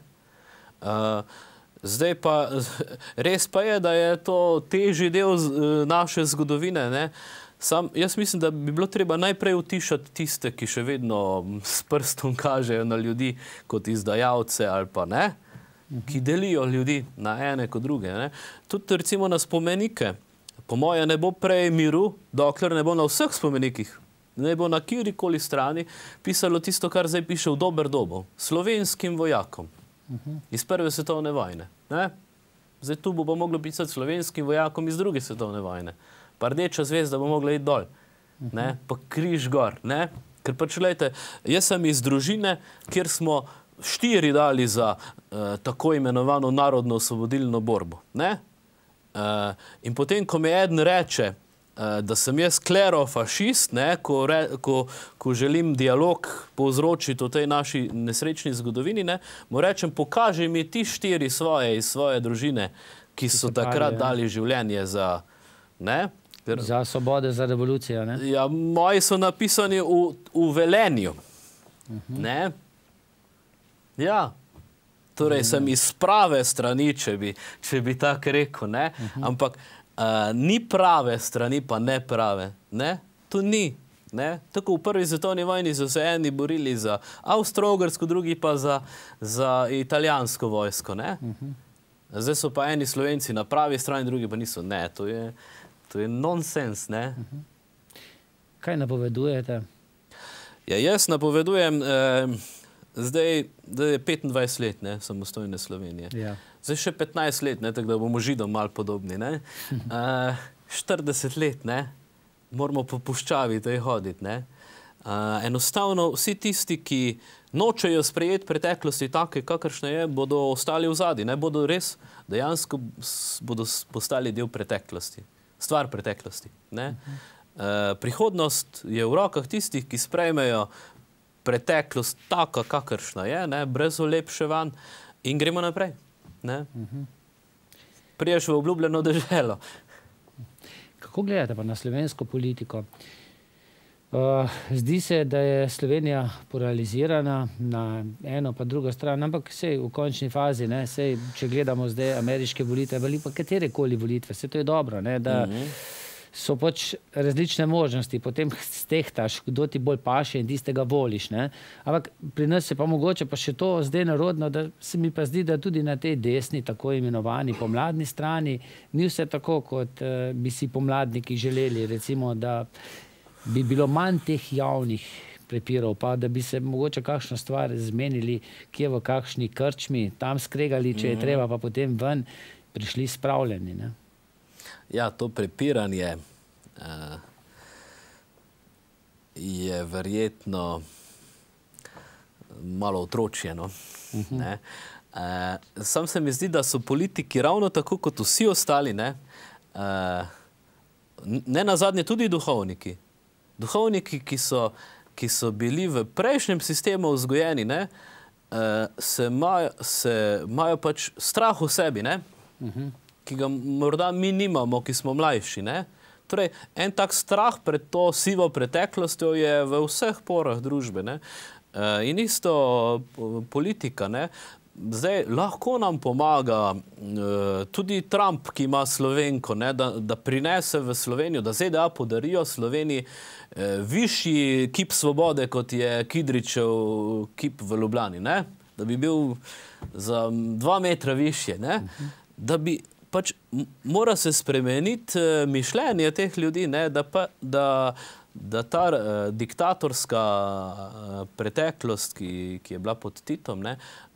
Uh, zdaj pa, res pa je, da je to težji del naše zgodovine, ne? Sam, jaz mislim, da bi bilo treba najprej utišati tiste, ki še vedno s prstom kažejo na ljudi kot izdajalce ali pa ne, ki delijo ljudi na ene kot druge. Ne? Tudi recimo na spomenike. Po moje ne bo prej miru, dokler ne bo na vseh spomenikih, ne bo na kjerikoli strani pisalo tisto, kar zdaj piše v Dober dobo, slovenskim vojakom iz prve svetovne vojne. Ne? Zdaj tu bo pa moglo pisati slovenskim vojakom iz druge svetovne vojne. Pa rdeča zvezda bo mogla iti dol. Ne? Pa križ gor. Ne? Ker pač, gledajte, jaz sem iz družine, kjer smo štiri dali za uh, tako imenovano narodno osvobodilno borbo. Ne? Uh, in potem, ko mi eden reče, uh, da sem jaz klerofašist, ne, ko, re, ko, ko želim dialog povzročiti v tej naši nesrečni zgodovini, ne, mu rečem, pokaži mi ti štiri svoje iz svoje družine, ki so takrat dali življenje za... Ne? Ker, za svobode, za revolucijo, ne? Ja, moji so napisani v, v Velenju. Uh-huh. Ne? Ja. Torej, sem iz prave strani, če bi, če bi tako rekel, ne? Uh-huh. Ampak uh, ni prave strani, pa ne prave. Ne? To ni. Ne? Tako v prvi svetovni vojni so se eni borili za Avstro-Ogrsko, drugi pa za, za italijansko vojsko. Ne? Uh-huh. Zdaj so pa eni Slovenci na pravi strani, drugi pa niso. Ne, to je... To je nonsens, ne? Kaj napovedujete? Ja, jaz napovedujem, eh, zdaj, zdaj je petindvajset let, ne, samostojne Slovenije. Ja. Zdaj še petnajst let, ne, tako da bomo Židom malo podobni, ne? Eh, štirideset let, ne, moramo po puščavi tej hoditi, ne? Eh, enostavno vsi tisti, ki nočejo sprejeti preteklosti take, kakršne je, bodo ostali v zadnji, ne? Bodo res dejansko bodo postali del preteklosti. Stvar preteklosti. Ne? Uh, prihodnost je v rokah tistih, ki sprejmejo preteklost taka, kakršna je, ne? Brez olepševanj in gremo naprej. Ne? Priješ v obljubljeno deželo. Kako gledate pa na slovensko politiko? Uh, zdi se, da je Slovenija polarizirana na eno pa drugo stran, ampak sej v končni fazi, ne, sej, če gledamo zdaj ameriške volitve, ali pa katerekoli volitve, se to je dobro, ne, da so pač različne možnosti, potem stehtaš, kdo ti bolj paše in tistega voliš. Ne. Ampak pri nas je pa mogoče pa še to zdaj narodno, da se mi pa zdi, da tudi na tej desni, tako imenovani pomladni strani, ni vse tako, kot uh, bi si pomladniki želeli, recimo, da bi bilo manj teh javnih prepirov, pa da bi se mogoče kakšno stvar zmenili, kje v kakšni krčmi, tam skregali, če je treba, pa potem ven prišli spravljeni. Ne? Ja, to prepiranje uh, je verjetno malo otročjeno. Uh-huh. Ne? Uh, sam se mi zdi, da so politiki ravno tako kot vsi ostali, ne, uh, ne nazadnje tudi duhovniki. Duhovniki, ki so, ki so bili v prejšnjem sistemu vzgojeni, ne, se imajo, se imajo pač strah v sebi, ne, uh-huh. ki ga morda mi nimamo, ki smo mlajši. Ne. Torej, en tak strah pred to sivo preteklostjo je v vseh porah družbe. Ne. In isto politika. Ne. Zdaj, lahko nam pomaga uh, tudi Trump, ki ima Slovenko, ne, da, da prinese v Slovenijo, da Z D A podarijo Sloveniji uh, višji kip svobode, kot je Kidričev kip v Ljubljani. Ne? Da bi bil za dva metra višje. Ne? Da bi pač mora se spremeniti uh, mišljenje teh ljudi, ne? Da, pa, da, da ta uh, diktatorska uh, preteklost, ki, ki je bila pod Titom, ne?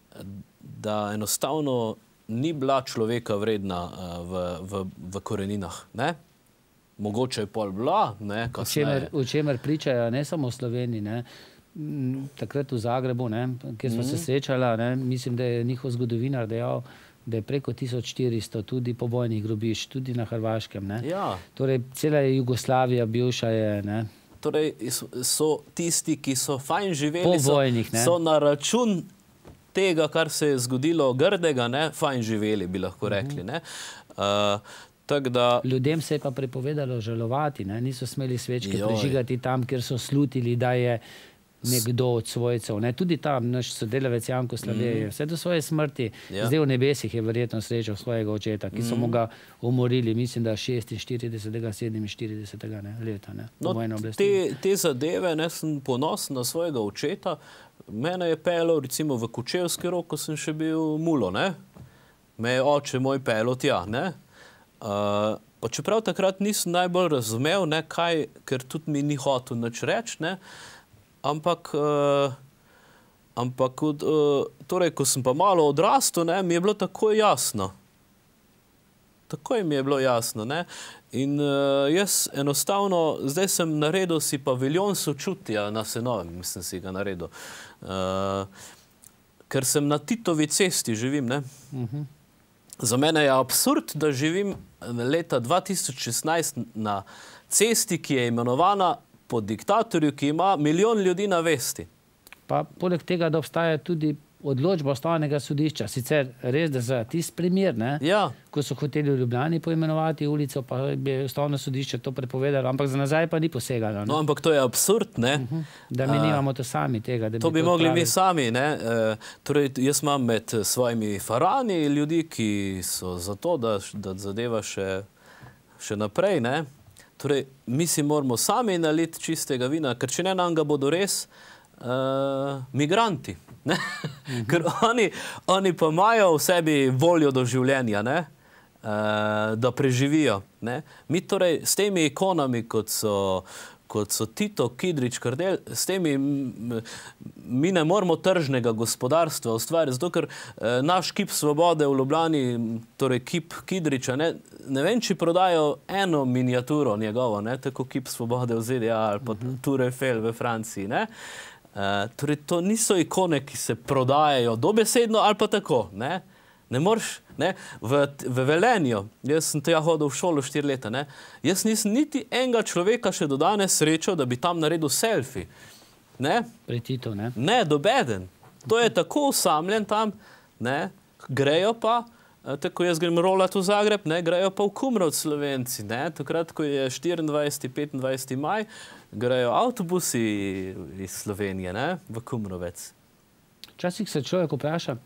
Da enostavno ni bila človeka vredna uh, v, v, v koreninah. Ne? Mogoče je pol bila, ne, kasneje. O čemer pričajo ne samo v Sloveniji, ne? Takrat v Zagrebu, ne? Kjer smo mm. se srečala, ne? Mislim, da je njihov zgodovinar dejal, da je preko tisoč štiristo tudi pobojnih grobišč, tudi na Hrvaškem. Ne? Ja. Torej, cela Jugoslavija bivša je... Ne? Torej, so tisti, ki so fajn živeli, vojnih, so, so na račun tega, kar se je zgodilo grdega, ne, fajn živeli, bi lahko rekli. Ne. Uh, tak da... Ljudem se je pa prepovedalo žalovati, ne. Niso smeli svečke Joj. prižigati tam, kjer so slutili, da je nekdo od svojcev. Ne. Tudi tam naš sodelavec Janko Slavej je mm. vse do svoje smrti. Ja. Zdaj v nebesih je verjetno srečal svojega očeta, ki so mm. mu ga umorili, mislim, da šestinštiridesetega, sedeminštiridesetega ne, leta. Ne, no, te, te zadeve, ne, sem ponosen na svojega očeta. Mene je pelil, recimo v Kočevski Rok, ko sem še bil mulo, ne? Me je oče moj pelil tja, ne? Uh, pa čeprav takrat nisem najbolj razumel, ne, kaj, ker tudi mi ni hotel nič reči, ne? Ampak, uh, ampak uh, torej, ko sem pa malo odrastel, ne, mi je bilo tako jasno. Takoj mi je bilo jasno, ne. In uh, jaz enostavno, zdaj sem naredil si paviljon sočutja na Senovem, mislim si ga naredil. Uh, ker sem na Titovi cesti živim, ne. Uh-huh. Za mene je absurd, da živim leta dva tisoč šestnajst na cesti, ki je imenovana po diktatorju, ki ima milijon ljudi na vesti. Pa poleg tega, da obstaja tudi odločba Ustavnega sodišča. Sicer res, da za tisti primer, ne, ja. ko so hoteli v Ljubljani poimenovati ulico, pa je Ustavno sodišče to prepovedalo, ampak za nazaj pa ni posegalo. Ne? No, ampak to je absurd, ne? Uh-huh. Da mi nimamo to sami tega. Da to bi, bi mogli mi sami, ne? E, torej, jaz imam med svojimi farani ljudi, ki so za to, da, da zadeva še, še naprej, ne? Torej, mi si moramo sami naliti čistega vina, ker če ne nam ga bodo res uh, migranti. Ne? Uh-huh. Ker oni, oni pa imajo v sebi voljo do življenja, ne? Uh, da preživijo. Ne? Mi torej s temi ikonami, kot so, kot so Tito, Kidrič, Kardelj, s temi mi ne moramo tržnega gospodarstva ustvariti, zato ker uh, naš kip svobode v Ljubljani, torej kip Kidriča, ne, ne vem, či prodajo eno miniaturo njegovo, ne? Tako kip svobode v Z D A ali pa uh-huh. Tour Eiffel v Franciji, ne? Uh, torej, to niso ikone, ki se prodajajo dobesedno ali pa tako, ne? Ne moreš, ne? V, v Velenju, jaz sem tja hodil v šolo štiri leta, ne? Jaz nisem niti enega človeka še do danes srečal, da bi tam naredil selfie, ne? Pri Titu, ne? Ne, dobeden. To je tako osamljen tam, ne? Grejo pa, tako jaz grem rolat v Zagreb, ne? Grejo pa v Kumrovec Slovenci, ne? Takrat, ko je štiriindvajseti petindvajseti maj, grejo avtobusi iz Slovenije, ne, v Kumrovec. Včasih se človek vpraša,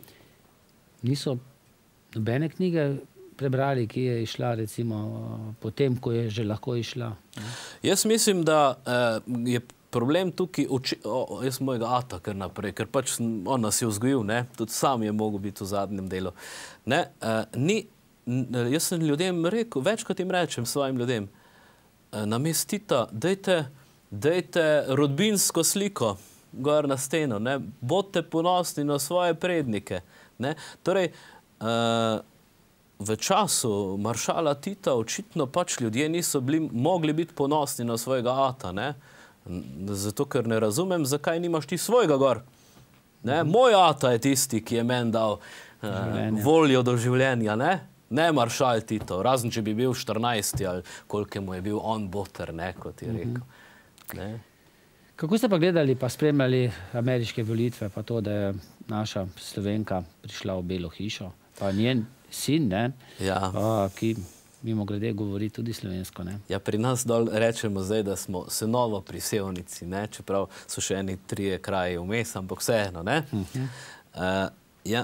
niso nobene knjige prebrali, ki je išla recimo potem, ko je že lahko išla. Ne? Jaz mislim, da eh, je problem tukaj, oči, o, jaz mojega ata kar naprej, ker pač on nas je vzgojil, ne, tudi sam je mogel biti v zadnjem delu. Ne, eh, ni, jaz sem ljudem rekel, večkrat jim rečem svojim ljudem, eh, namesto Tita, dejte Dejte rodbinsko sliko gor na steno, ne? Bodite ponosni na svoje prednike. Ne? Torej, uh, v času maršala Tita očitno pač ljudje niso bili, mogli biti ponosni na svojega ata. Ne? Zato, ker ne razumem, zakaj nimaš ti svojega gor. Ne? Moj ata je tisti, ki je meni dal uh, voljo do življenja. Ne? Ne maršal Tito, razen če bi bil štirinajsti ali koliko mu je bil on boter, ne, kot je rekel. Uh-huh. Ne. Kako ste pa gledali, pa spremljali ameriške volitve, pa to, da je naša Slovenka prišla v Belo hišo, pa njen sin, ne, ja. a, ki mimogrede govori tudi slovensko, ne? Ja, pri nas dol rečemo zdaj, da smo Senovo pri Sevnici, ne, čeprav so še eni trije kraji vmes, ampak vseeno, ne. Uh-huh. uh, ja,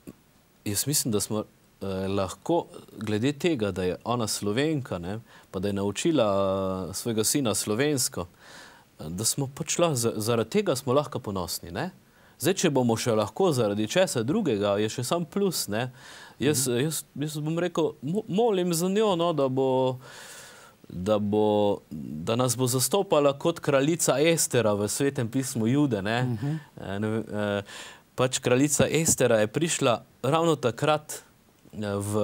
jaz mislim, da smo uh, lahko, glede tega, da je ona Slovenka, ne, pa da je naučila uh, svojega sina slovensko, da smo pač lahko, zaradi tega smo lahko ponosni, ne? Zdaj, če bomo še lahko zaradi česa drugega, je še sam plus, ne? Jaz, mm-hmm. jaz, jaz bom rekel, molim za njo, no, da bo, da bo, da nas bo zastopala kot kraljica Estera v Svetem pismu Jude, ne? Mm-hmm. ne eh, pač kraljica Estera je prišla ravno takrat v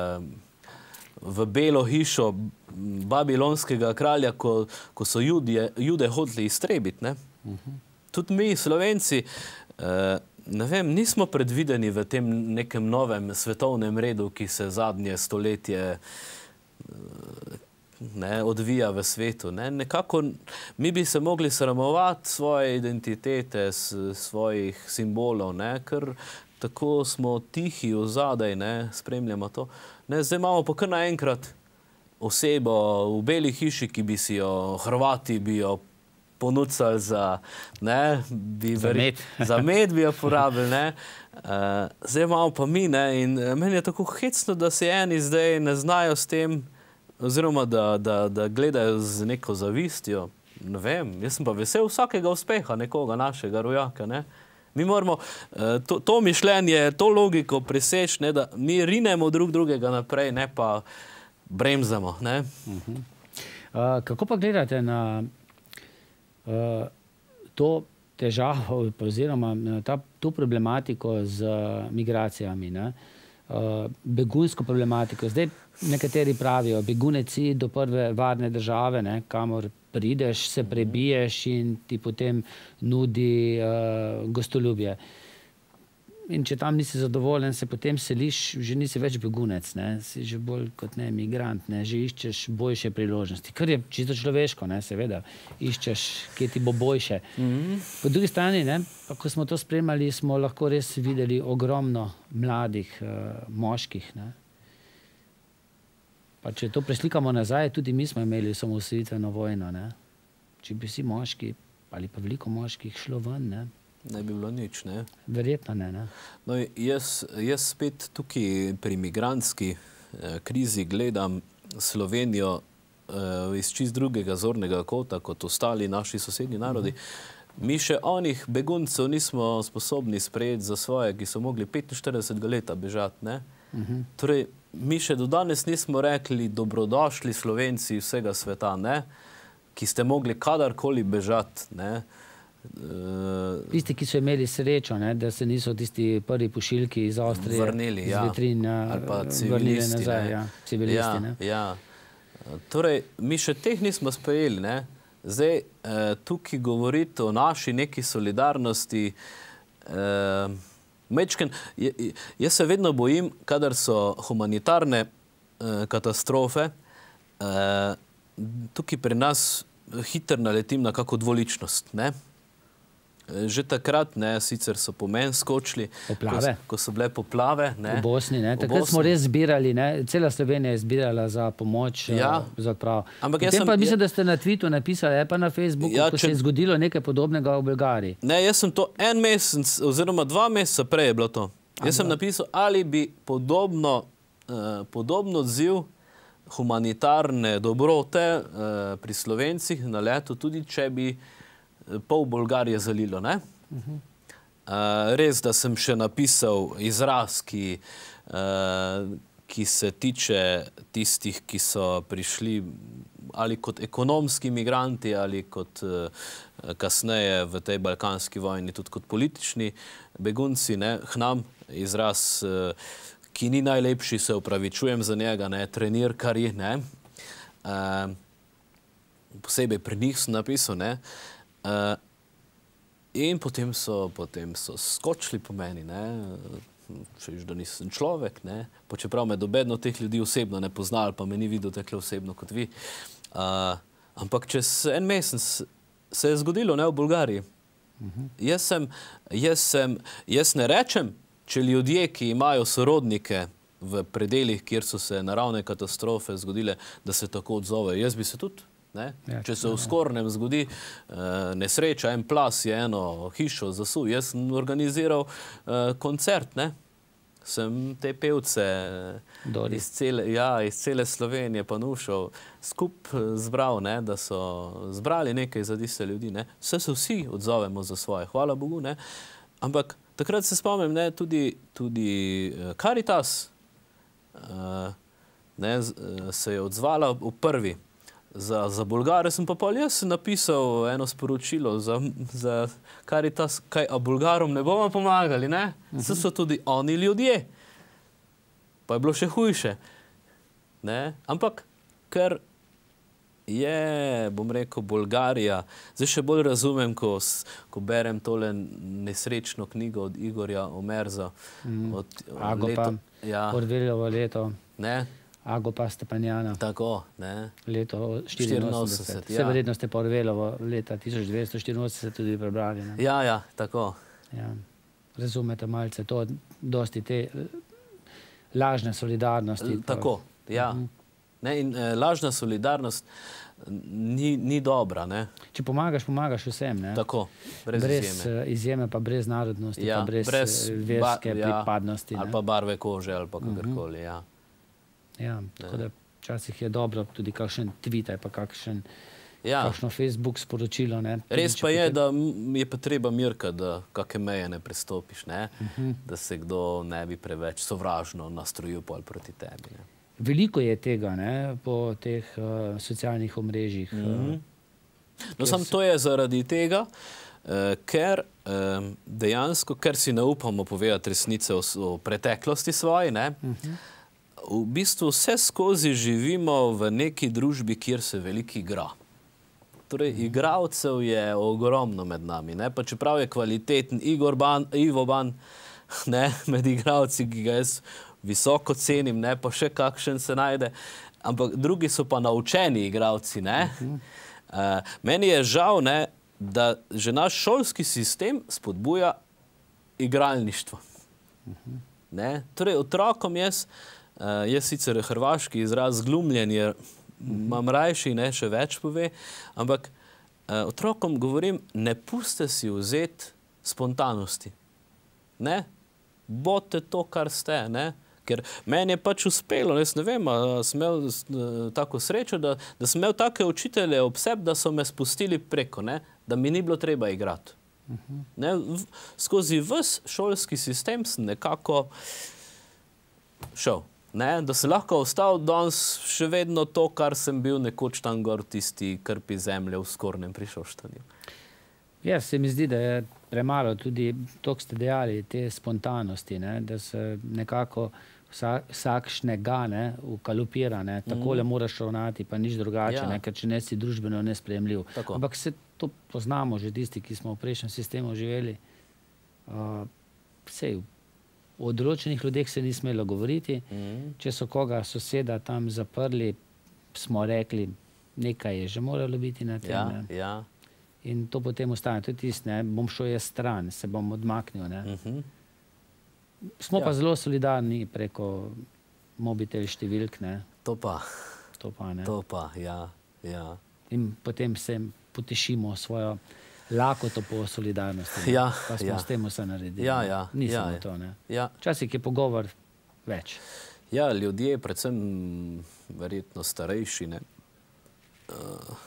v Belo hišo babilonskega kralja, ko, ko so Judje, Jude hodili iztrebiti. Ne? Uh-huh. Tudi mi, Slovenci, eh, ne vem, nismo predvideni v tem nekem novem svetovnem redu, ki se zadnje stoletje eh, ne, odvija v svetu. Ne? Nekako mi bi se mogli sramovati svoje identitete, s, svojih simbolov, ne? Ker tako smo tihi vzadej, ne? Spremljamo to. Ne, zdaj imamo pa kar naenkrat osebo v Beli hiši, ki bi si jo Hrvati bi jo ponudili za, ne, bi za med. Za med bi jo porabili, ne. Uh, zdaj imamo pa mi, ne, in meni je tako hecno, da se eni zdaj ne znajo s tem, oziroma da, da, da gledajo z neko zavistjo. Ne vem, jaz sem pa vesel vsakega uspeha nekoga našega rojaka, ne. Mi moramo to, to mišljenje, to logiko preseči, ne, da mi rinemo drug drugega naprej, ne pa bremzamo. Ne? Uh-huh. uh, kako pa gledate na uh, to težavo, oziroma na ta, to problematiko z migracijami? Ne? uh, begunsko problematiko. Zdaj nekateri pravijo, begunec si do prve varne države, ne, kamor prideš, se prebiješ in ti potem nudi uh, gostoljubje. In če tam nisi zadovoljen, se potem seliš, že nisi več begunec, ne? Si že bolj kot ne migrant, ne? Že iščeš boljše priložnosti, kar je čisto človeško, ne? Seveda, iščeš, kje ti bo boljše. Mm-hmm. Po drugi strani, ne? Pa ko smo to spremljali, smo lahko res videli ogromno mladih uh, moških. Ne? Pa če to preslikamo nazaj, tudi mi smo imeli osamosvojitveno vojno. Ne? Če bi vsi moški, ali pa veliko moških šlo ven, ne? Ne bi bilo nič, ne? Verjetno ne, ne? No, jaz, jaz spet tukaj pri migrantski eh, krizi gledam Slovenijo eh, iz čist drugega zornega kota, kot ostali naši sosednji narodi. Mi še onih beguncev nismo sposobni sprejeti za svoje, ki so mogli petinštiridesetega leta bežati, ne? Uh-huh. Torej, mi še do danes nismo rekli dobrodošli Slovenci vsega sveta, ne? Ki ste mogli kadarkoli bežati, ne? Tisti, ki so imeli srečo, ne, da se niso tisti prvi pošiljki iz Avstrije vrnili, ja. iz vitrin vrnili nazaj. Ja, civilisti, ne. Ja, ja. Torej, mi še teh nismo sprejeli, ne. Zdaj, eh, tukaj govoriti o naši neki solidarnosti, eh, mečken, jaz se vedno bojim, kadar so humanitarne eh, katastrofe, eh, tukaj pri nas hitro naletim na kako dvoličnost, ne. Že takrat, ne, sicer so po meni skočili, poplave. Ko, ko so bile poplave. Ne, v Bosni, ne. Takrat Bosni. Smo res zbirali, ne, cela Slovenija je zbirala za pomoč, ja. za odpravo. Potem pa sem, mislim, da ste na Twittu napisali, je pa na Facebooku, ja, ko če... se je zgodilo nekaj podobnega v Bolgariji. Ne, jaz sem to en mesec, oziroma dva meseca prej je bilo to. Jaz sem napisal, ali bi podobno, uh, podobno odziv humanitarne dobrote uh, pri Slovencih na letu, tudi če bi pol Bolgarije zalilo, ne? Uh-huh. uh, res, da sem še napisal izraz, ki, uh, ki se tiče tistih, ki so prišli ali kot ekonomski migranti, ali kot uh, kasneje v tej balkanski vojni, tudi kot politični begunci, ne? Hnam, izraz, uh, ki ni najlepši, se upravičujem za njega, ne? Trenirkarji, ne? Uh, posebej pri njih sem napisal, ne? Uh, in potem so, potem so skočili po meni, ne, češ, da nisem človek, ne, pa čeprav me dobedno teh ljudi osebno ne poznali, pa me ni videl tekle osebno kot vi. Uh, ampak čez en mesec se je zgodilo, ne, v Bolgariji. Uh-huh. Jaz sem, jaz sem, jaz ne rečem, če ljudje, ki imajo sorodnike v predeljih, kjer so se naravne katastrofe zgodile, da se tako odzovejo. Jaz bi se tudi. Ne? Ja, če se v Skornem zgodi uh, nesreča, en plas je eno hišo zasul, jaz sem organiziral uh, koncert, ne? Sem te pevce iz cele, ja, iz cele Slovenije pa nušal skup zbral, ne? Da so zbrali nekaj za tiste ljudi. Ne? Vse se vsi odzovemo za svoje, hvala Bogu. Ne? Ampak takrat se spomnim, ne? Tudi, tudi Caritas uh, ne? Se je odzvala v prvi. Za, za Bolgare sem pa pol jaz napisal eno sporočilo za, za Caritas, kaj, a Bolgarom ne bomo pomagali, ne? Vse so tudi oni ljudje. Pa je bilo še hujše. Ne? Ampak, ker je, bom rekel, Bolgarija, zdaj še bolj razumem, ko, ko berem tole nesrečno knjigo od Igorja Omerza. Mm. Od, od Agopa, ja. Orwellovo leto. Ne? Agopa Stepanjana. Tako, ne. Leto štiriinosemdeset. Vse verjetno ste pa Orwellovo leta tisoč devetsto štiriinosemdeset tudi prebrali. Ne? Ja, ja, tako. Ja. Razumete malce to, dosti te lažne solidarnosti. Tako, ja. Uh-huh. Ne, in eh, lažna solidarnost ni, ni dobra, ne. Če pomagaš, pomagaš vsem, ne. Tako, brez, brez izjeme. izjeme, pa brez narodnosti, ja, pa brez, brez verske ba, ja, pripadnosti. Ali ne? Pa barve kože, ali pa kakorkoli, uh-huh. ja. Ja, tako da včasih je dobro tudi kakšen tweet, pa kakšen, ja. kakšno Facebook sporočilo. Ne? Res pa je, da je pa treba mirka, da kakšne meje ne prestopiš, ne? Uh-huh. Da se kdo ne bi preveč sovražno nastrojil pol proti tebi. Ne? Veliko je tega, ne? Po teh uh, socialnih omrežjih. Uh-huh. No, samo to je zaradi tega, ker dejansko, ker si ne upamo povedati resnice o, o preteklosti svoji, ne, uh-huh. v bistvu vse skozi živimo v neki družbi, kjer se veliko igra. Torej, uh-huh. igralcev je ogromno med nami, ne, pa čeprav je kvaliteten Igor Ban, Ivo Ban, ne, med igralci, ki ga jaz visoko cenim, ne, pa še kakšen se najde, ampak drugi so pa naučeni igralci, ne. Uh-huh. uh, meni je žal, ne, da že naš šolski sistem spodbuja igralništvo. Uh-huh. Ne? Torej, otrokom jaz, uh, jaz sicer hrvaški izraz glumljen je, uh-huh. imam rajši, ne, še več pove, ampak uh, otrokom govorim, ne puste si vzeti spontanosti. Ne? Bodite to, kar ste, ne? Ker meni je pač uspelo, jaz ne vem, sem imel tako srečo, da, da sem imel take učitelje ob sebi, da so me spustili preko, ne? Da mi ni bilo treba igrati. Uh-huh. Ne? V, skozi ves šolski sistem sem nekako šel, ne? Da sem lahko ostal danes še vedno to, kar sem bil nekoč tam gor tisti krpi zemlje v Skornjem pri Šoštanju. Ja, se mi zdi, da je premalo tudi to, ste dejali, te spontanosti, ne? Da se nekako vsakšnega ne, ukalupira, ne, takole mm. moraš ravnati, pa nič drugače, ja. Ne, ker če ne si družbeno nesprejemljiv. Tako. Ampak se to poznamo že tisti, ki smo v prejšnjem sistemu živeli. Uh, sej, o odločenih ljudeh se ni smelo govoriti. Mm. Če so koga soseda tam zaprli, smo rekli, nekaj je že moralo biti na tem. Ja, ne. ja. In to potem ostane. To je tisto, ne, bom šel jaz stran, se bom odmaknil, ne. Mm-hmm. Smo ja. Pa zelo solidarni preko mobitel številk, ne. To pa. To pa, ne. To pa, ja, ja. In potem se potešimo svojo lakoto po solidarnosti. Ja, pa smo ja. S tem vse naredili. Ja, ja. Ni ja, samo to, ne. Ja. Včasih je pogovor več. Ja, ljudje, predvsem verjetno starejši, ne. Uh,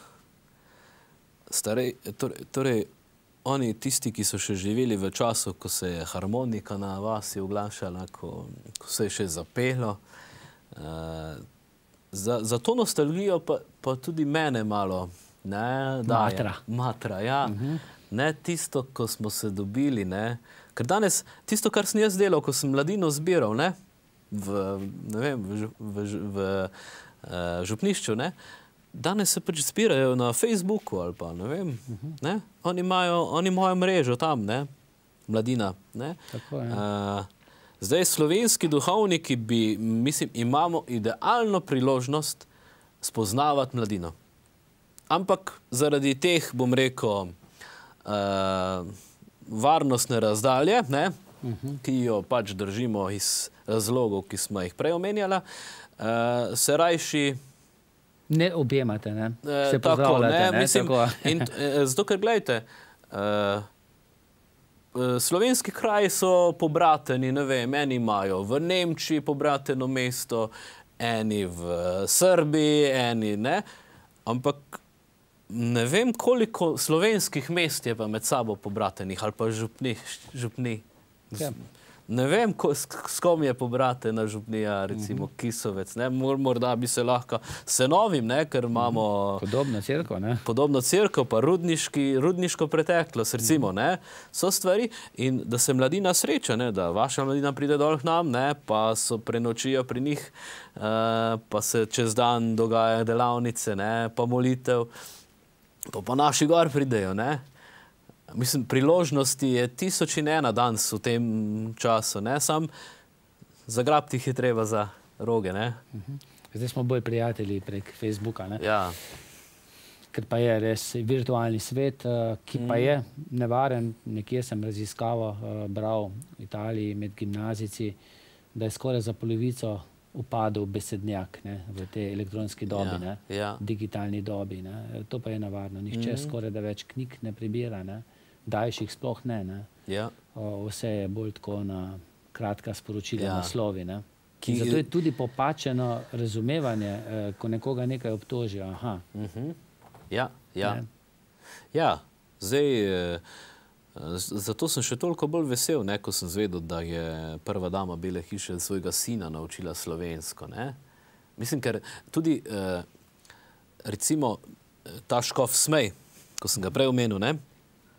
starej, torej, torej oni, tisti, ki so še živeli v času, ko se je harmonika na vasi oglašala, ko, ko se je še zapelo. Uh, za, za to nostalgijo pa, pa tudi mene malo ne, daje. Matra. Matra, ja. Uh-huh. Ne, tisto, ko smo se dobili, ne. Ker danes, tisto, kar sem jaz delal, ko sem mladino zbiral, ne, v, ne vem, v, v, v, v uh, župnišču, ne, danes se pač zbirajo na Facebooku ali pa, ne vem, uh-huh. ne? Oni imajo, oni imajo mrežo tam, ne? Mladina, ne? Tako je. Uh, zdaj, slovenski duhovniki bi, mislim, imamo idealno priložnost spoznavati mladino. Ampak zaradi teh, bom rekel, uh, varnostne razdalje, ne? Uh-huh. Ki jo pač držimo iz razlogov, ki smo jih prej omenjala, uh, se rajši ne objemate, ne? E, Se tako, pozdravljate, ne? ne? Mislim, in, e, zato, ker gledajte, uh, slovenski kraji so pobrateni, ne vem, eni imajo v Nemčiji pobrateno mesto, eni v Srbiji, eni ne, ampak ne vem, koliko slovenskih mest je pa med sabo pobratenih, ali pa župni. župni. Ja. Ne vem, ko, s, s kom je pobratena župnija, recimo uh-huh. Kisovec, ne, morda bi se lahko Senovim, ne, ker imamo podobno cerkev, ne, podobno cerkev, pa rudniški, rudniško preteklost, recimo, ne, so stvari in da se mladina sreča, ne, da vaša mladina pride dol k nam, ne, pa so prenočijo pri njih, uh, pa se čez dan dogajajo delavnice, ne, pa molitev, pa pa naši gor pridejo, ne. Mislim, priložnosti je tisoč in ena danes v tem času, ne, sam zagrabti jih je treba za roge, ne. Zdaj smo bolj prijatelji prek Facebooka, ne. Ja. Ker pa je res virtualni svet, ki pa je nevaren. Nekje sem raziskavo bral v Italiji med gimnazijci, da je skoraj za polovico upadel besednjak, ne, v tej elektronski dobi, ja, ne, ja. digitalni dobi, ne. To pa je nevarno. Nihče mm. skoraj da več knjig ne prebira, ne. Daljših sploh ne, ne. Ja. O, vse je bolj tako na kratka sporočila, ja. Naslovi, ne. Ki... Zato je tudi popačeno razumevanje, eh, ko nekoga nekaj obtožijo. Aha. Uh-huh. Ja, ja. Ja, zdaj, eh, zato sem še toliko bolj vesel, ne, ko sem zvedel, da je prva dama Bele hiše svojega sina naučila slovensko, ne. Mislim, ker tudi, eh, recimo, ta škof Smej, ko sem ga prej omenil, ne,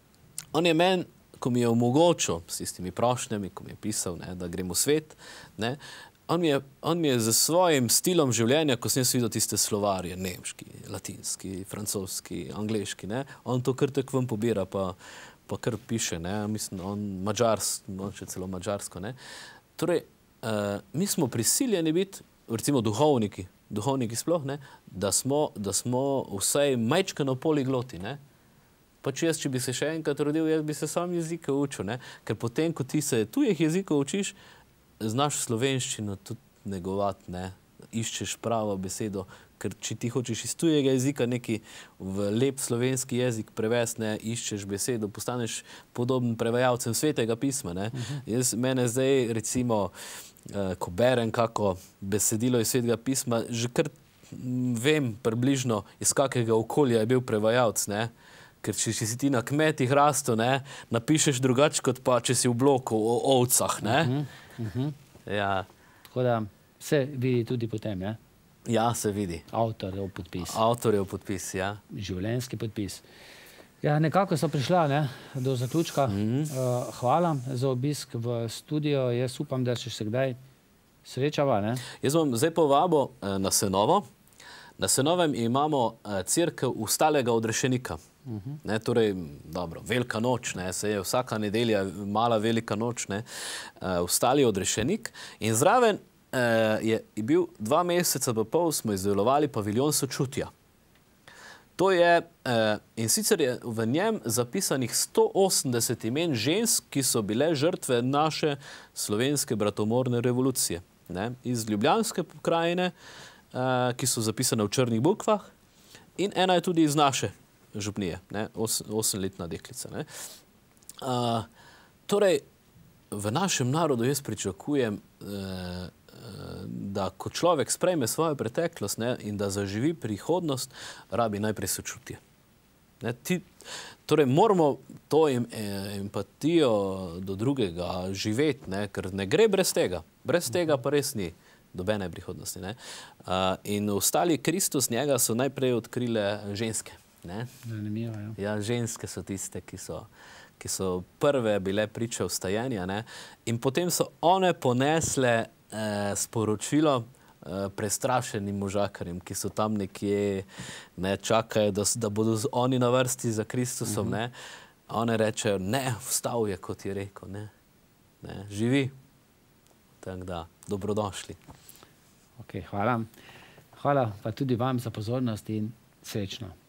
On je meni, ko mi je omogočil s tistimi prošnjami, ko mi je pisal, ne, da grem v svet, ne, on, mi je, on mi je z svojim stilom življenja, ko sem jaz videl tiste slovarje, nemški, latinski, francoski, angleški, ne, on to kar tak ven pobira, pa, pa kar piše, ne, mislim, on mađarsko, on še celo mađarsko, ne. Torej, uh, mi smo prisiljeni biti, recimo duhovniki, duhovniki sploh, ne, da smo, da smo vsaj majčkeno poligloti, ne. Pač jaz, če bi se še enkrat rodil, jaz bi se sam jezike učil, ne? Ker potem, ko ti se tujih jezikov učiš, znaš slovenščino tudi negovati, ne? Iščeš pravo besedo, ker če ti hočeš iz tujega jezika neki v lep slovenski jezik prevesti, ne, iščeš besedo, postaneš podoben prevajalcem Svetega pisma, ne? Uh-huh. Jaz, mene zdaj, recimo, eh, ko berem kako besedilo iz Svetega pisma, že kar vem približno, iz kakega okolja je bil prevajalc, ne? Ker če si ti na kmetih rastel, ne, napišeš drugače, kot pa če si v bloku o ovcah, ne. Uh-huh, uh-huh. Ja. Tako da se vidi tudi potem, ja? Ja, se vidi. Avtorjev podpis. Avtorjev podpis, ja. Življenjski podpis. Ja, nekako so prišla, ne, do zaključka. Uh-huh. uh, hvala za obisk v studio. Jaz upam, da še se kdaj srečava, ne? Jaz bom zdaj povabil eh, na Senovo. Na Senovem imamo eh, cerkev Vstalega odrešenika. Uh-huh. Ne, torej, dobro, velika noč, ne, se je vsaka nedelja mala velika noč, ne, uh, Vstali odrešenik. In zraven uh, je, je bil dva meseca pa pol, smo izdelovali paviljon sočutja. To je, uh, in sicer je v njem zapisanih sto osemdeset imen žensk, ki so bile žrtve naše slovenske bratomorne revolucije. Ne, iz ljubljanske pokrajine, uh, ki so zapisane v črnih bukvah, in ena je tudi iz naše župnije, ne, os, osemletna deklica. Ne. Uh, torej, v našem narodu jaz pričakujem, uh, da ko človek sprejme svojo preteklost, ne, in da zaživi prihodnost, rabi najprej sočutje. Ne, ti, torej, moramo to em, empatijo do drugega živeti, ne, ker ne gre brez tega. Brez tega pa res ni dobene prihodnosti. Ne. Uh, in ostali Kristus njega so najprej odkrile ženske. Ne? Zanimivo, ja. Ja, ženske so tiste, ki so, ki so prve bile priče vstajenja, ne? In potem so one ponesle eh, sporočilo eh, prestrašenim možakarjem, ki so tam nekje, ne, čakajo, da, da bodo oni na vrsti za Kristusom, uh-huh. ne? One rečejo, ne, vstal je, kot je rekel, ne? Ne, živi. Tako da, dobrodošli. Ok, hvala. Hvala pa tudi vam za pozornost in srečno.